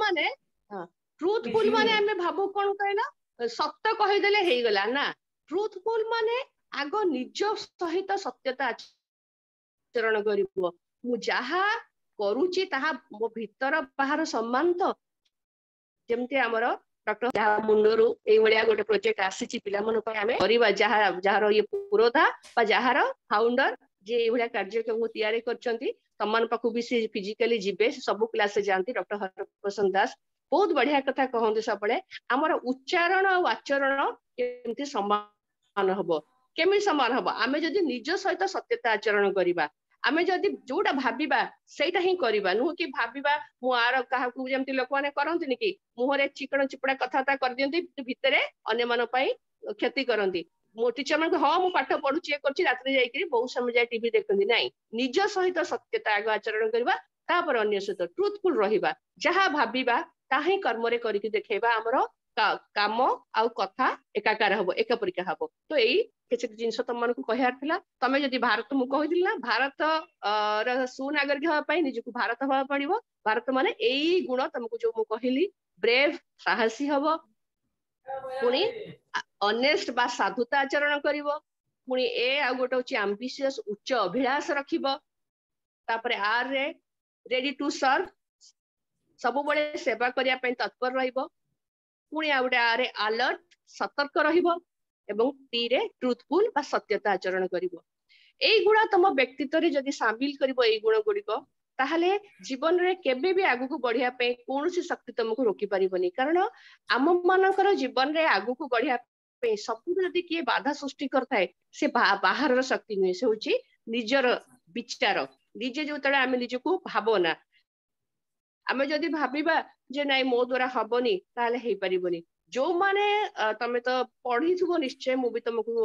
माने आम भाबू कौन कहला सत्य कहीदेले हो गला ना ट्रूथफुल माने आग निज सहित सत्यता आचरण करिबो मु जहा करूची ताहा मो भीतर बाहर सम्मान तो जेमती हमर डॉक्टर जहा मुंडरू ए भलिया गोटे प्रोजेक्ट आसीची पिला मन पय आमे करिबा जहार ये पुरोधा बा जहार फाउंडर जे ए भलिया कार्यक्रम को तैयारी करचंती सम्मान पाखु भी से फिजिकली जिबे सब क्लास से जानती डॉक्टर हरप्रसन्न दास बहुत बढ़िया कथा कहंते सबले हमर उच्चारण और आचरण केमती समान हबो केमि समान हबो आमे जदी निज सहित सत्यता आचरण करिबा आमे जदी जोटा भाबिबा सेटा ही करिबा नु कि भाबिबा मु आर काहाकू जेमती लोक माने करंतिनि कि मुहरे चिकण चिपड़ा कथाता कर दियंती भितरे अन्य मन पई क्षति करंती मो टीचर मन हां मु पाठ पढुची करची रात्री जाई करी बहुत समय जाय टीवी देखंती नाही निज सहित सत्यता आग आचरण करिबा तापर अन्य सहित ट्रूथफुल रहिबा जहा भाबिबा ताही कर्म रे करिकि देखेबा हमरो काम आउ कथा एकाकार हबो एक परिका हबो तो एई किछ जिंस तम मन को कहयार थिला तमे जदी भारत मु कहिदिल ना भारत र सुनागरिक हवा पई निजको भारत हवा पड़िबो भारत माने एई गुण तुमको जो मु कहिली ब्रेव साहसी हबो पुनी ऑनेस्ट बा साधुता आचरण करिवो पुनी ए आ गोटे होची एम्बिशियस उच्च अभिलाष रखिबो तापरे आर रे रेडी टू सर्व सब बळे सेवा करिया पई तत्पर रहिबो पुनी आ गोटे आर रे अलर्ट सतर्क रहिबो एवं टी रे ट्रूथफुल बा सत्यता आचरण करिवो एई गुण तम व्यक्तित्व रे जदी शामिल करिवो एई गुण गुडिको ताहले जीवन रे केबे भी आगु को बढ़िया पे कोनोसी शक्ति तुमको रोकी परिबनी कारण आम मानकर जीवन रे आगु को बढ़िया पे सब जदी किए बाधा सृष्टि करथाय से बाहर रो शक्ति नै से होची निजर विचार निजे जो तळे आमे निजको भावना आमे जदी भाबिबा जे नै मो द्वारा हबनी ताले हेई परिबनी जो माने तमे तो पढ़ी थुबो निश्चय मु भी तुमको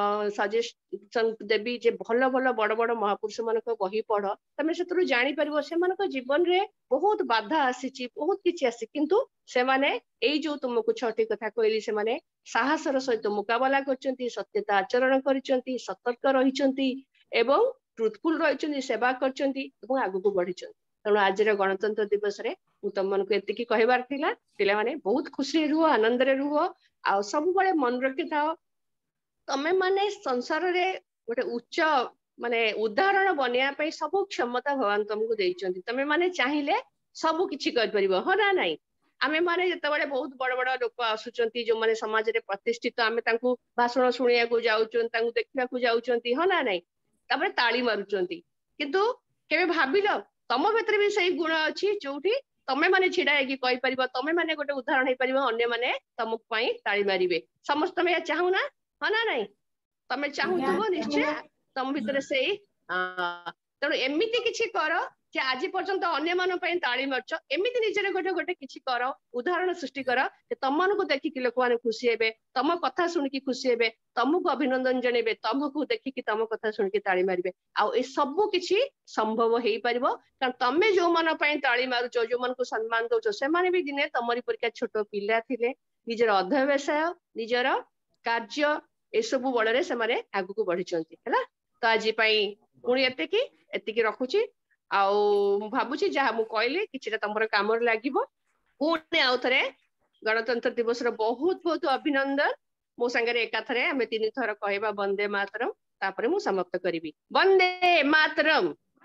सजेशन देबी जे भलो भलो बड़ बड़ महापुरुष मानक बही पढ़ तमे सेतरु जानि परबो से मानक जीवन रे बहुत बाधा आसीची बहुत किछि आसी किंतु से माने एई जो तुमको छठी कथा कहली से माने साहसर सहित मुकाबला करचंती सत्यता आचरण करचंती सतर्क रहिचंती एवं ट्रूथफुल रहिचंती सेवा करचंती एवं आगु को बढ़िचंती तेणु आज गणतंत्र दिवस रे तुम मन को एतिकी कहबार थिला पिला माने बहुत खुशी रुह आनंद रे रुह आ सब बळे मन रखि थाओ तमे माने संसार रे गोटे उच्च माने उदाहरण बनिया पे सब क्षमता भगवान तुमको देइचंती तमे माने चाहिले सब किछि कर परिबो हो ना नाही आमे माने जते बळे बहुत बड़ बड़ लोक आसुचंती जो माने समाज रे प्रतिष्ठित आमे तांकू भाषण सुनिया को जाउचन तांकू देखिया को जाउचंती हो ना नाही तापर ताली मारुचंती किंतु केबे भाबिलो तम भीतर भी सही गुण अछि जोठी तमे माने छिडा कि कहि परिबो तमे माने गोटे उदाहरण हे परिबो अन्य माने तमक पई ताली मारिबे समस्त में चाहू ना हो ना नाही तमे चाहू थबो निश्चय तम भीतर सही तेणु एमिति किछि कर जे आज पर्यंत अन्य मान पई ताली मारछ एमिति निजरे गोटे गोटे किछि कर उदाहरण सृष्टि कर जे तमन को देखि कि लोक माने खुशी हेबे तम कथा सुनि कि खुशी हेबे तमको अभिनंदन जणेबे तमको देखि कि तम कथा सुनि कि ताली मारिबे आ ए सब किछि संभव हेई परिबो कारण तमे जो मन पई ताली मारुछ जो मन को सम्मान दोछ से माने भी दिने तमरी परिका छोट पिला थिले निजर अध्यवसाय निजर कार्य ए सब बळरे से माने आगु को बढ़िचंती हैला तो आज पई पुणी एतिकी रखुची आउ भाबुची जहा मु कहली किछिटा तमर काम रे लागिबो पुणी आउ थरे गणतंत्र दिवस रो बहुत बहुत अभिनंदन मो संगे एका थरे हमें 3 थर कहबा वंदे मातरम तापरे मु समाप्त करिवि वंदे मातरम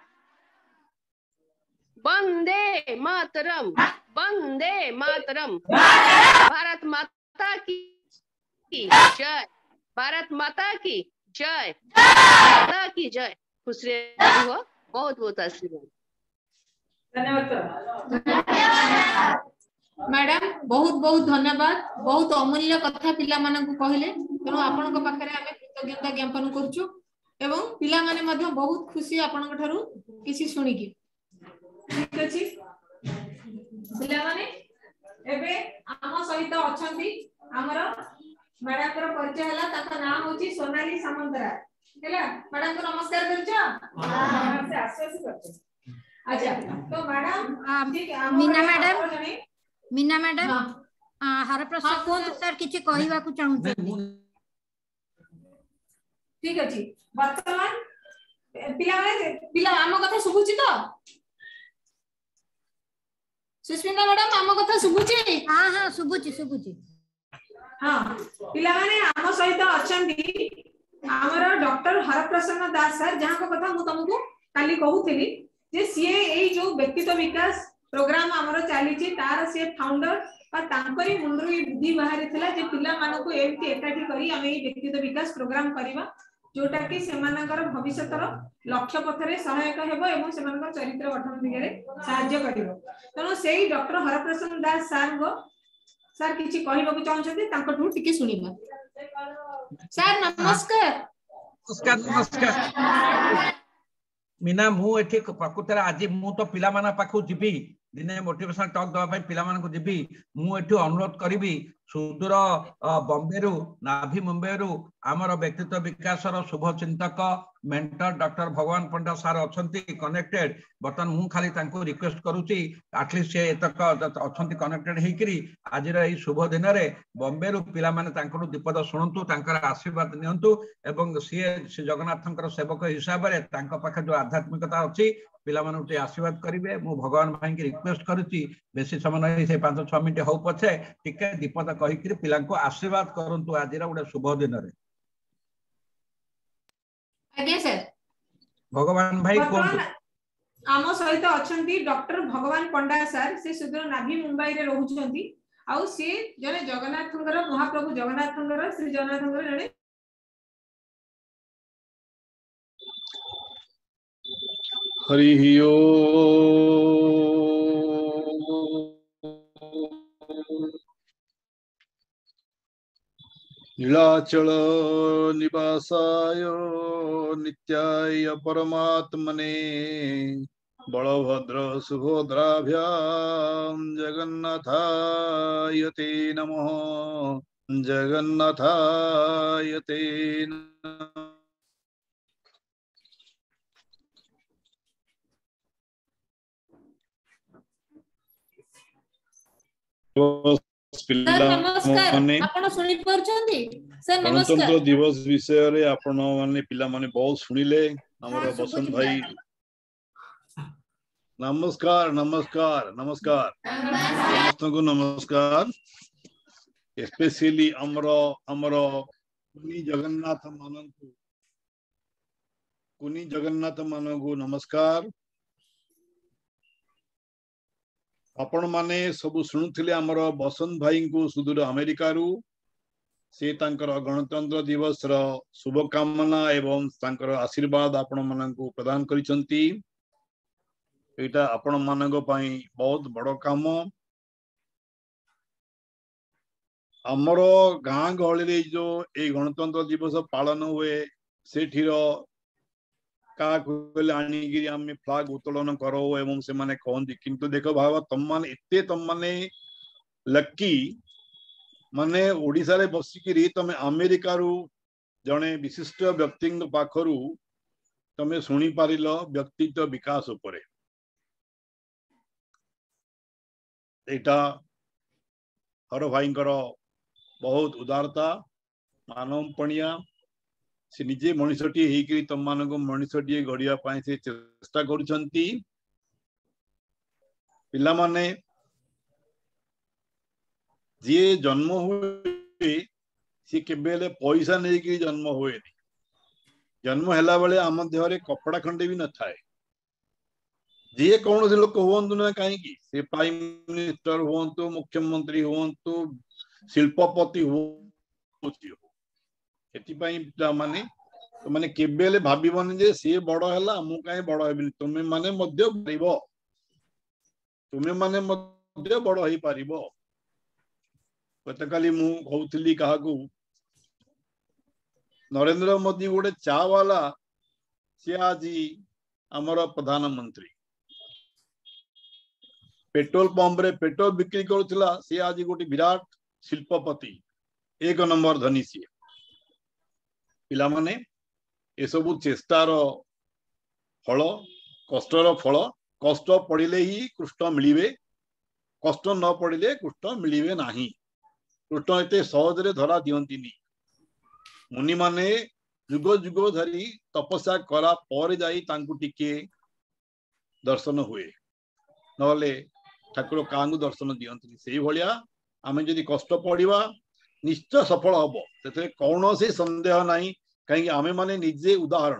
वंदे मातरम वंदे मातरम भारत माता की जय भारत माता की जय माता की जय खुश रहो बहुत बहुत आशीर्वाद धन्यवाद मैडम बहुत बहुत धन्यवाद बहुत अमूल्य कथा पिला मानन को कहले तेणु आपन को पाखरे हमें कृतज्ञता ज्ञापन करछु एवं पिला माने मध्य बहुत खुशी आपन को थारु किछि सुनि की ठीक अछि पिला माने एबे आम सहित अछंती हमर मैडम को परिचय हला ताका नाम होची सोनाली सामंतराय हैला मैडम को नमस्कार करछो हां से आशीर्वाद करछो अच्छा तो मैडम ठीक है मीना मैडम हरप्रसाद सर किछि कहबा को चाहू ठीक अछि वर्तमान पिला आम कथा सुबुची तो सुस्मिता मैडम आम कथा सुबुची हां हां सुबुची हां पिला माने आम सहित अछंती हमर डॉक्टर हरप्रसन्न दास सर जहां को कथा मु तुमको काली कहूतली जे सीए एई जो व्यक्तित्व विकास प्रोग्राम हमर चाली छि तार से फाउंडर और तांकरी मुंडरू बुद्धि बाहर थिला जे पिला मानको एमती एकाठी करी हम एई व्यक्तित्व विकास प्रोग्राम करिवा जोटा कि सेमानकर भविष्यतर लक्ष्य पथरे सहायक हेबो एवं सेमानकर चरित्र गठन दिगरे सहाय्य करिवो तनो सेई डॉक्टर हरप्रसन्न दास सर गो सर किछि कहबा को चाहछथि तांकठू टिके सुनिबा सर नमस्कार नमस्कार नमस्कार मीना मु एठी प्रकृतर आज मु तो पिला माना पाखु जिबी दिने मोटिवेशनल टॉक दवा पई पिला मान को जिबी मु एठी अनुरोध करिवि सुदूर बॉम्बे रु नाभि मुंबई रु आमर व्यक्तित्व विकास शुभ चिंतक मेंटर डॉक्टर भगवान पंडा सार अछंती कनेक्टेड बर्तन मु खाली तांको रिक्वेस्ट करूची एटलीस्ट से एतक अछंती कनेक्टेड हेकरी आज रे शुभ दिन रे बॉम्बे रु पिला माने तांको दीपद सुनंतु तांकर आशीर्वाद नियंतु एवं श्री जगन्नाथंकर सेवक हिसाब रे तांको पाखे जो आध्यात्मिकता अछि पिला माने आशीर्वाद करिवे मु भगवान भाई की रिक्वेस्ट करूची बेसी समय नहीं से 5-6 मिनिट हो पछे टिके दीपद कहिकरी पिला को आशीर्वाद करंतु आज रे गोटे शुभ दिन रे आज्ञा सर भगवान भाई कोन आम सहित अछंती डॉक्टर भगवान पंडा सर से सुदूर नाभि मुंबई रे रहउछंती आउ से जने जगन्नाथंकर महाप्रभु जगन्नाथंकर श्री जगन्नाथंकर जने हरि ओम नीलाचल निवासाय नित्याय परमात्मने बलभद्र सुभद्राभ्यां जगन्नाथाय ते नमः जगन्नाथाय ते नमः। गणतंत्र दिवस विषय रे आपण माने पिला माने बहुत सुनिले हमर बसंत भाई नमस्कार नमस्कार नमस्कार समस्त को नमस्कार स्पेशली हमरो कुनी जगन्नाथ मानकु नमस्कार आपण माने सब शुणुथिले हमर बसंत भाई को सुदूर अमेरिका रु से तांकर गणतंत्र दिवस रो शुभकामना एवं तांकर आशीर्वाद आपण मानकु प्रदान करिसंती एटा आपण मानक पई बहुत बड़ काम हमर गां गहली रे जो ए गणतंत्र दिवस पालन हुए सेठीर का आनिगिरी आम फ्लाग उत्तोलन करो एवं से माने कहती किंतु देख भाव तुम माने लकी माने ओडिसा रे बसिकी तमे अमेरिका रु जने विशिष्ट व्यक्ति पाखरु तमे सुनी पारिल व्यक्तित्व विकास उपरे एटा हर भाईंकर बहुत उदारता मानवपणिया से निजे मनुष्यटी हेकरी तुम मान को मनुष्यटी गढ़िया पाए से चेष्टा करुछंती पिला माने जे जन्म हुए सी केबेले पैसा नहीं कि जन्म हुए जन्म हैला बेले आम देहरे कपड़ा खंडे भी न थाए जे कौन से लोक हुंतु ना कहीं से प्राइम मिनिस्टर हुंतु मुख्यमंत्री हुंतु शिल्पपति हुंतु माने तो माने केबेले भाबीबनी जे से बड़ हैला मु काहे बड़ हेबिनी तुमे माने मध्य पारिबो तुमे माने मध्य बड़ होई पारिबो गतकाली मु कहउतली काहाकू नरेंद्र मोदी गोटे चा वाला से आज हमर प्रधानमंत्री पेट्रोल पंप रे पेट्रोल बिक्री करुला से आज गोटे विराट शिल्पपति एक नंबर धनी सी पिला माने ए सब चेष्टार फल कष्टर फल कष्ट पड़िले ही कृष्ण मिलिबे कष्ट न पड़िले कृष्ण मिलिबे नाही कृष्ण एते सहजरे धरा दियंतिनी मुनि माने जुग जुग धरी तपस्या करा पर जाई तांकु टिके दर्शन हुए नले ठाकुर कांगु दर्शन दियंतिनी सेही भलिया आमे जदि कष्ट पड़िबा निश्चय सफल हबो सेते कौनसी संदेह नाही कहीं आमे माने निजे उदाहरण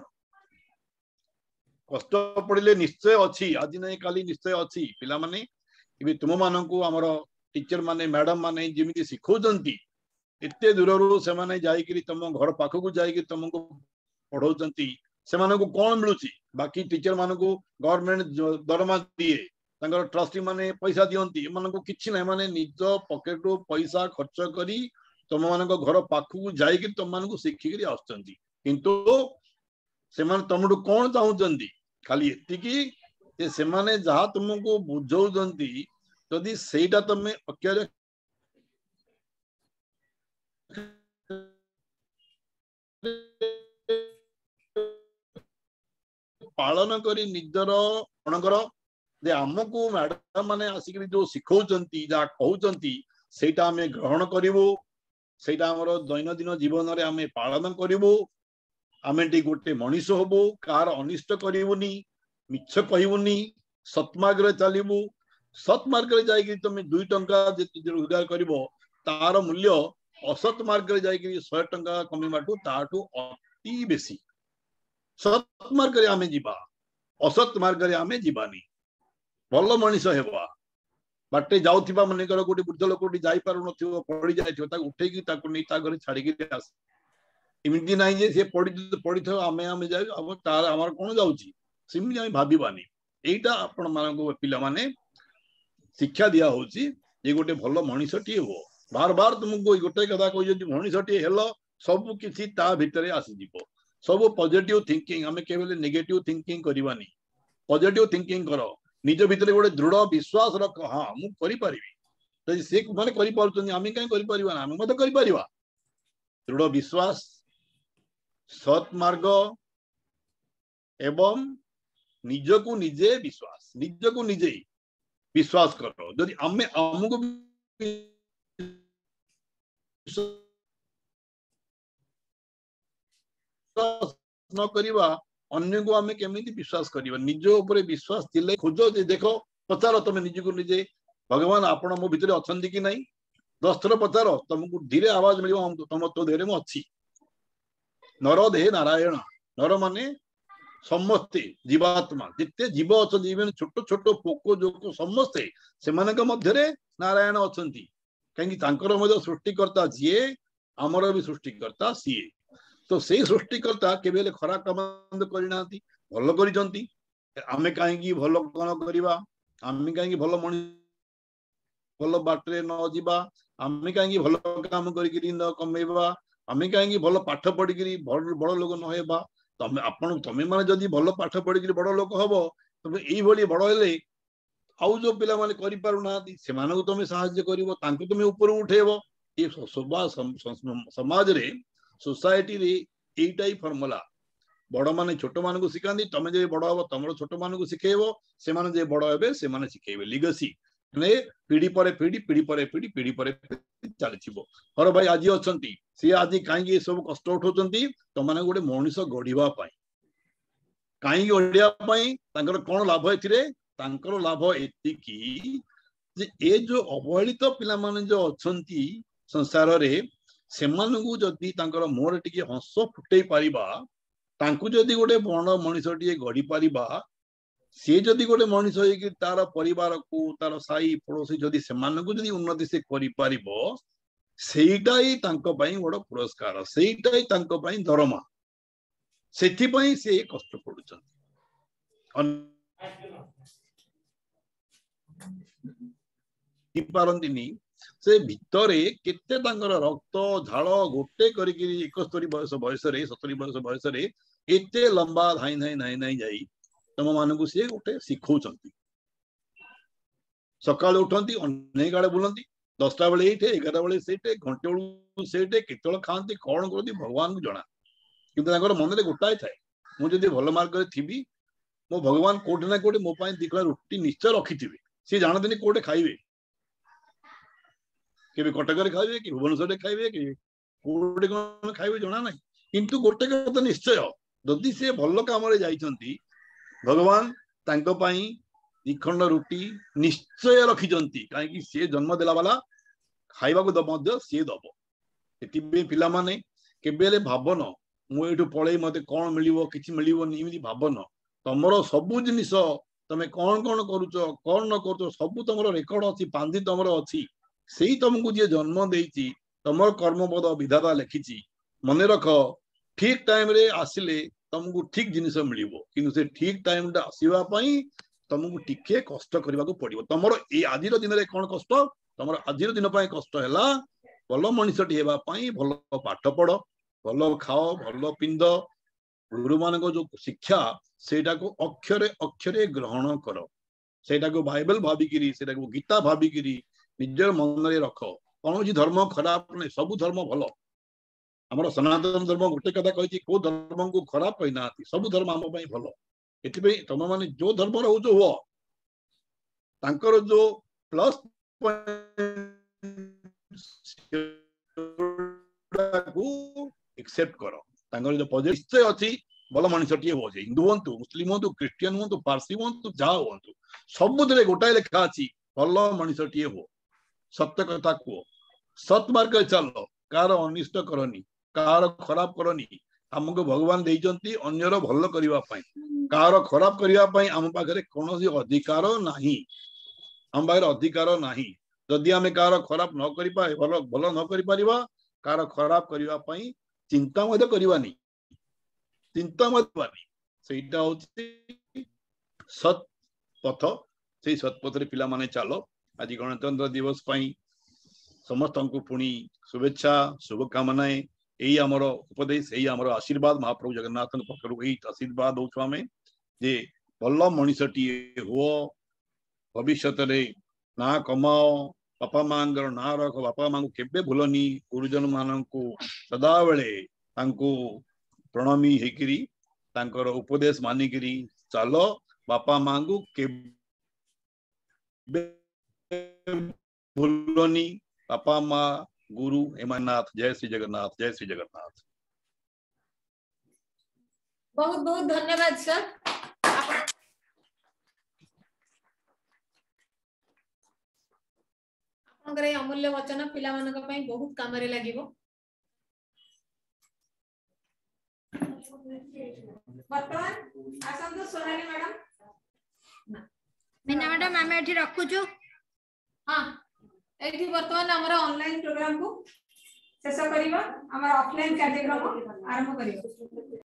कष्ट पड़िले निश्चय अच्छी आज नहीं काली निश्चय अच्छी पिला माने इबे तुम मानकु हमर टीचर माने मैडम माने जेमिति सिखौजंती एते दूररू से माने जाईकरी तुम घर पाखकु जाईकरी तुमको पढ़ौजंती से मानकु कोन मिलुची बाकी टीचर मानकु गवर्नमेंट दरमा दिए तांकर ट्रस्टी माने पैसा दियंती मानकु किछि नै माने निज पॉकेट रो पैसा खर्च करी तुम मानक घर पाखकु जाईकरी तुम मानकु शिखिकरी आछंती किंतु से माने तुमडु कोन चाहुचंती खाली एतिकी जे से माने जहा तुमको बुझौजंती जदि सेटा तमे अक्यारे पालन करी निजर अणकर जे आमको मैडम माने आसिक जो सिखौचंती जा कहउचंती सेटा हमें ग्रहण करिवो सेटा हमर दैनंदिन जीवन रे हमें पालन करिवो आमे टी गोटे मनीष होबो कार अनिष्ट करिवोनी मिछ कहिवोनी सत्मार्ग रे चलिबो सत्मार्ग रे जाई कि तुम 2 टंका जे रोजगार करिवो तार मूल्य असत मार्ग रे जाई कि 100 टंका कमिबाटू ताटू अति बेसी सत मार्ग रे आमे जीवा असत मार्ग रे आमे जीवानी भल मनीष हेबा बाटे जाउथिबा मनेकर गोटे बुद्ध लोकटी जाई पारु नथिबो पड़ी जाइथिबो ता उठे कि ताको नै ता घरे छाडी के आस इमिति नाही जे से पड़ी थो आमे जाय अब तार हमर कोन जाउची सिमि आमे भाबिबानी एटा आपण मानको पिला माने शिक्षा दिया होची जे गोटे भल मनीषटी हो बार बार तुमको गोटे कथा कहि जे मनीषटी हेलो सब किछि ता भितरे आसी जिवो सब पॉजिटिव थिंकिंग हमें केवल नेगेटिव थिंकिंग करबानी पॉजिटिव थिंकिंग करो निज भितरे गोटे दृढ़ विश्वास रख हाँ मु करि परिबी जदि से माने करि पारुचनी आमे काई करि परिबा ना आमे मते करि परिबा दृढ़ विश्वास सत मार्ग एवं निजको निजे विश्वास करो जदि आमे हमको न करिबा अन्य को आमे केमिति विश्वास करिबा निज ऊपर विश्वास थिले खोजो जे देखो पचारो तमे निज को निजे भगवान आपण मो भितरे अछंती कि नाही 10 थर पचारो तुमको धीरे आवाज मिलिबो हम तुम तो देहरे मो अछि नर देह नारायण नर माने समस्ते जीवात्मा जिते जीव अछ जीवन छोट छोट पोको जोको समस्ते से मानक मध्यरे नारायण अछंती कहीं तांकर मध्य सृष्टिकर्ता जिए हमर भी सृष्टिकर्ता सीए तो से सृष्टिकर्ता केबेले खरा काम करिना भल करिसंती आमे काहेकी भल कोन करिबा आमे काहेकी भल मणि भल बाटरे न जिबा आमे काहेकी भल काम करिकरी न कमेबा आमे काहेकी भल पाठ पढिकरी बड़ लोक न हेबा तमे आपण तमे माने जदी भल पाठ पढिकरी बड़ लोक हबो तमे एई भली बड़ हेले आउ जो पिला माने करि पारु ना से मानकु तमे सहाय्य करिवो तांकु तमे ऊपर उठेबो ए समाज रे सोसाइटी रे एटाई फॉर्मूला बड़ माने छोट मान को सिखांदी तमे जे बड़ हबो तमरो छोट मान को सिखेबो से माने जे बड़ हेबे से माने सिखेबे लिगेसी ने पीढ़ी पर पीढ़ी चलीथिबो हर भाई आज अछंती से आज काई सब कष्ट उठौचंती तो माने गोटे मनुष्य गढ़िबा पाई काई गढ़िया पाई तांकर कोन लाभ एथिरे तांकर लाभ एतिकी जे ए जो अवहेलित पिला माने जो अछंती संसार रे सेमानकु जदि तांकर मोर टिके हंस फुटै पारिबा तांकु जदि गोटे बड़ मनुष्य टिके गढ़ी पारिबा से जदि गोटे मनुष्य होइकि तार परिवार को तार साई पड़ोसी जदि सेमानकु जदि उन्नति से करि पारिबो सेइटाई तांको पई बड़ पुरस्कार सेइटाई तांको पई दरमा सेथि पई से कष्ट पडुछन पारंतिनी से भितरे केते तांकर रक्त झाल गोटे करिकरी 71 वर्ष बयस रे 70 वर्ष बयस रे एते लंबा धाई धाई नाई नाई जाई तम मानकु से गोटे सिखौचंती सकाळ उठंती अनेक आड़े बुलंती 10टा बेले एठे 11 बेले सेठे घंटे बेलू सेठे केतळ खांती कोन करती भगवान को जणा किंतु तांकर मन रे गोटाय थाए मु जदी भल मार्ग रे थिबी मो भगवान कोठे ना कोठे मो पाई दिखला रोटी निश्चय रखिथिबे से जानतनी कोठे खाइबे केबे कटक रे खाइबे कि भुवनेश्वर रे खाइबे कि कोडे कोन खाइबे जणा नाही किंतु गोटे कथा निश्चय जदि से भल काम रे जाइछंती भगवान तांको पई निखंड रुटी निश्चय रखिजंती काहे कि से जन्म देला वाला खाइबा को मध्य से दबो एति पिला माने केबेले भाबन मु एठु पळै मते कोन मिलिवो किछि मिलिवो निमिति भाबन तमरो सबु जिनिस तमे कोन कोन करूचो कोन न करूचो सबु तमरो रेकॉर्ड अछि पांदी तमरो अछि सेही तुमको जे जन्म देइछि तमर कर्मपद विधाता लिखिछि मने रख ठीक टाइम रे आसिले तुमको ठीक जिनिस मिलिवो किनु से ठीक टाइम दा आसीबा पई तुमको टिके कष्ट करबा को पड़िबो तमरो ए आजिर दिन रे कोन कष्ट तमरो आजिर दिन पई कष्ट हैला भल मनुष्यटी हेबा पई भल पाठ पढ़ भल खाओ भल पिंद गुरु मान जो शिक्षा सेटा को अक्षरे अक्षरे ग्रहण कर सेटा को बाइबल भाबिकिरी सेटा को गीता भाबिकिरी निजर मन रे रख कौन धर्म खराब नहीं सब धर्म भल आमर सनातन धर्म गोटे कथा कही को धर्म को खराब कही ना सब धर्म आम भल एथि तुम माने जो धर्म रोज हुआ तांकर जो प्लस एक्सेप्ट कर तांकर जो पॉजिटिव अच्छी भल मनुष्यटी हो हिंदू हूँ मुस्लिम हूँ क्रिश्चियन हूँ पारसी हूँ जहाँ हूँ सबुदे गोटाए लेखा अच्छी भल मनुष्यटी हो सत्य कथा कह सत मार्ग चल कार अनिष्ट करनी कार खराब करनी आमको भगवान देइचंती अन्यर भल करिवा पई कार खराब करिवा पई आम पाखरे कोनोसी अधिकार नाही आम पाखरे अधिकार नाही जदि आमे कार खराब न करि पाए भल भल न करि परिबा कार खराब करिवा पई चिंता मते करिवानी चिंता मते सेटा होची सत पथ से सत पथ रे पिला माने चालो आज गणतंत्र दिवस पई समस्त को पुणी शुभेच्छा शुभकामनाएं यही आमर उपदेश यही आमर आशीर्वाद महाप्रभु जगन्नाथ पक्षर यही आशीर्वाद दौछु आमे जे भल मनुष्यटी हो भविष्य ना कमाओ बापा माँ ना रख बापा माँ को केबे भूलनी गुरुजन मान को सदा बेले प्रणमी हेकरी तांकर उपदेश मानिकरी चलो बापा माँ को केबे भूलनी बापा माँ गुरु हेमनाथ जय श्री जगन्नाथ जय श्री जगन्नाथ बहुत बहुत धन्यवाद सर आपनकर अमूल्य वचन पिला मानक पई बहुत काम रे लागिवो वर्तमान आसंतो सोनाली मैडम मीना मैडम आमे एठी रखु छु हां एठी वर्तमान हमरा ऑनलाइन प्रोग्राम को शेष करिवा हमरा ऑफलाइन कार्यक्रम आरंभ करिवा।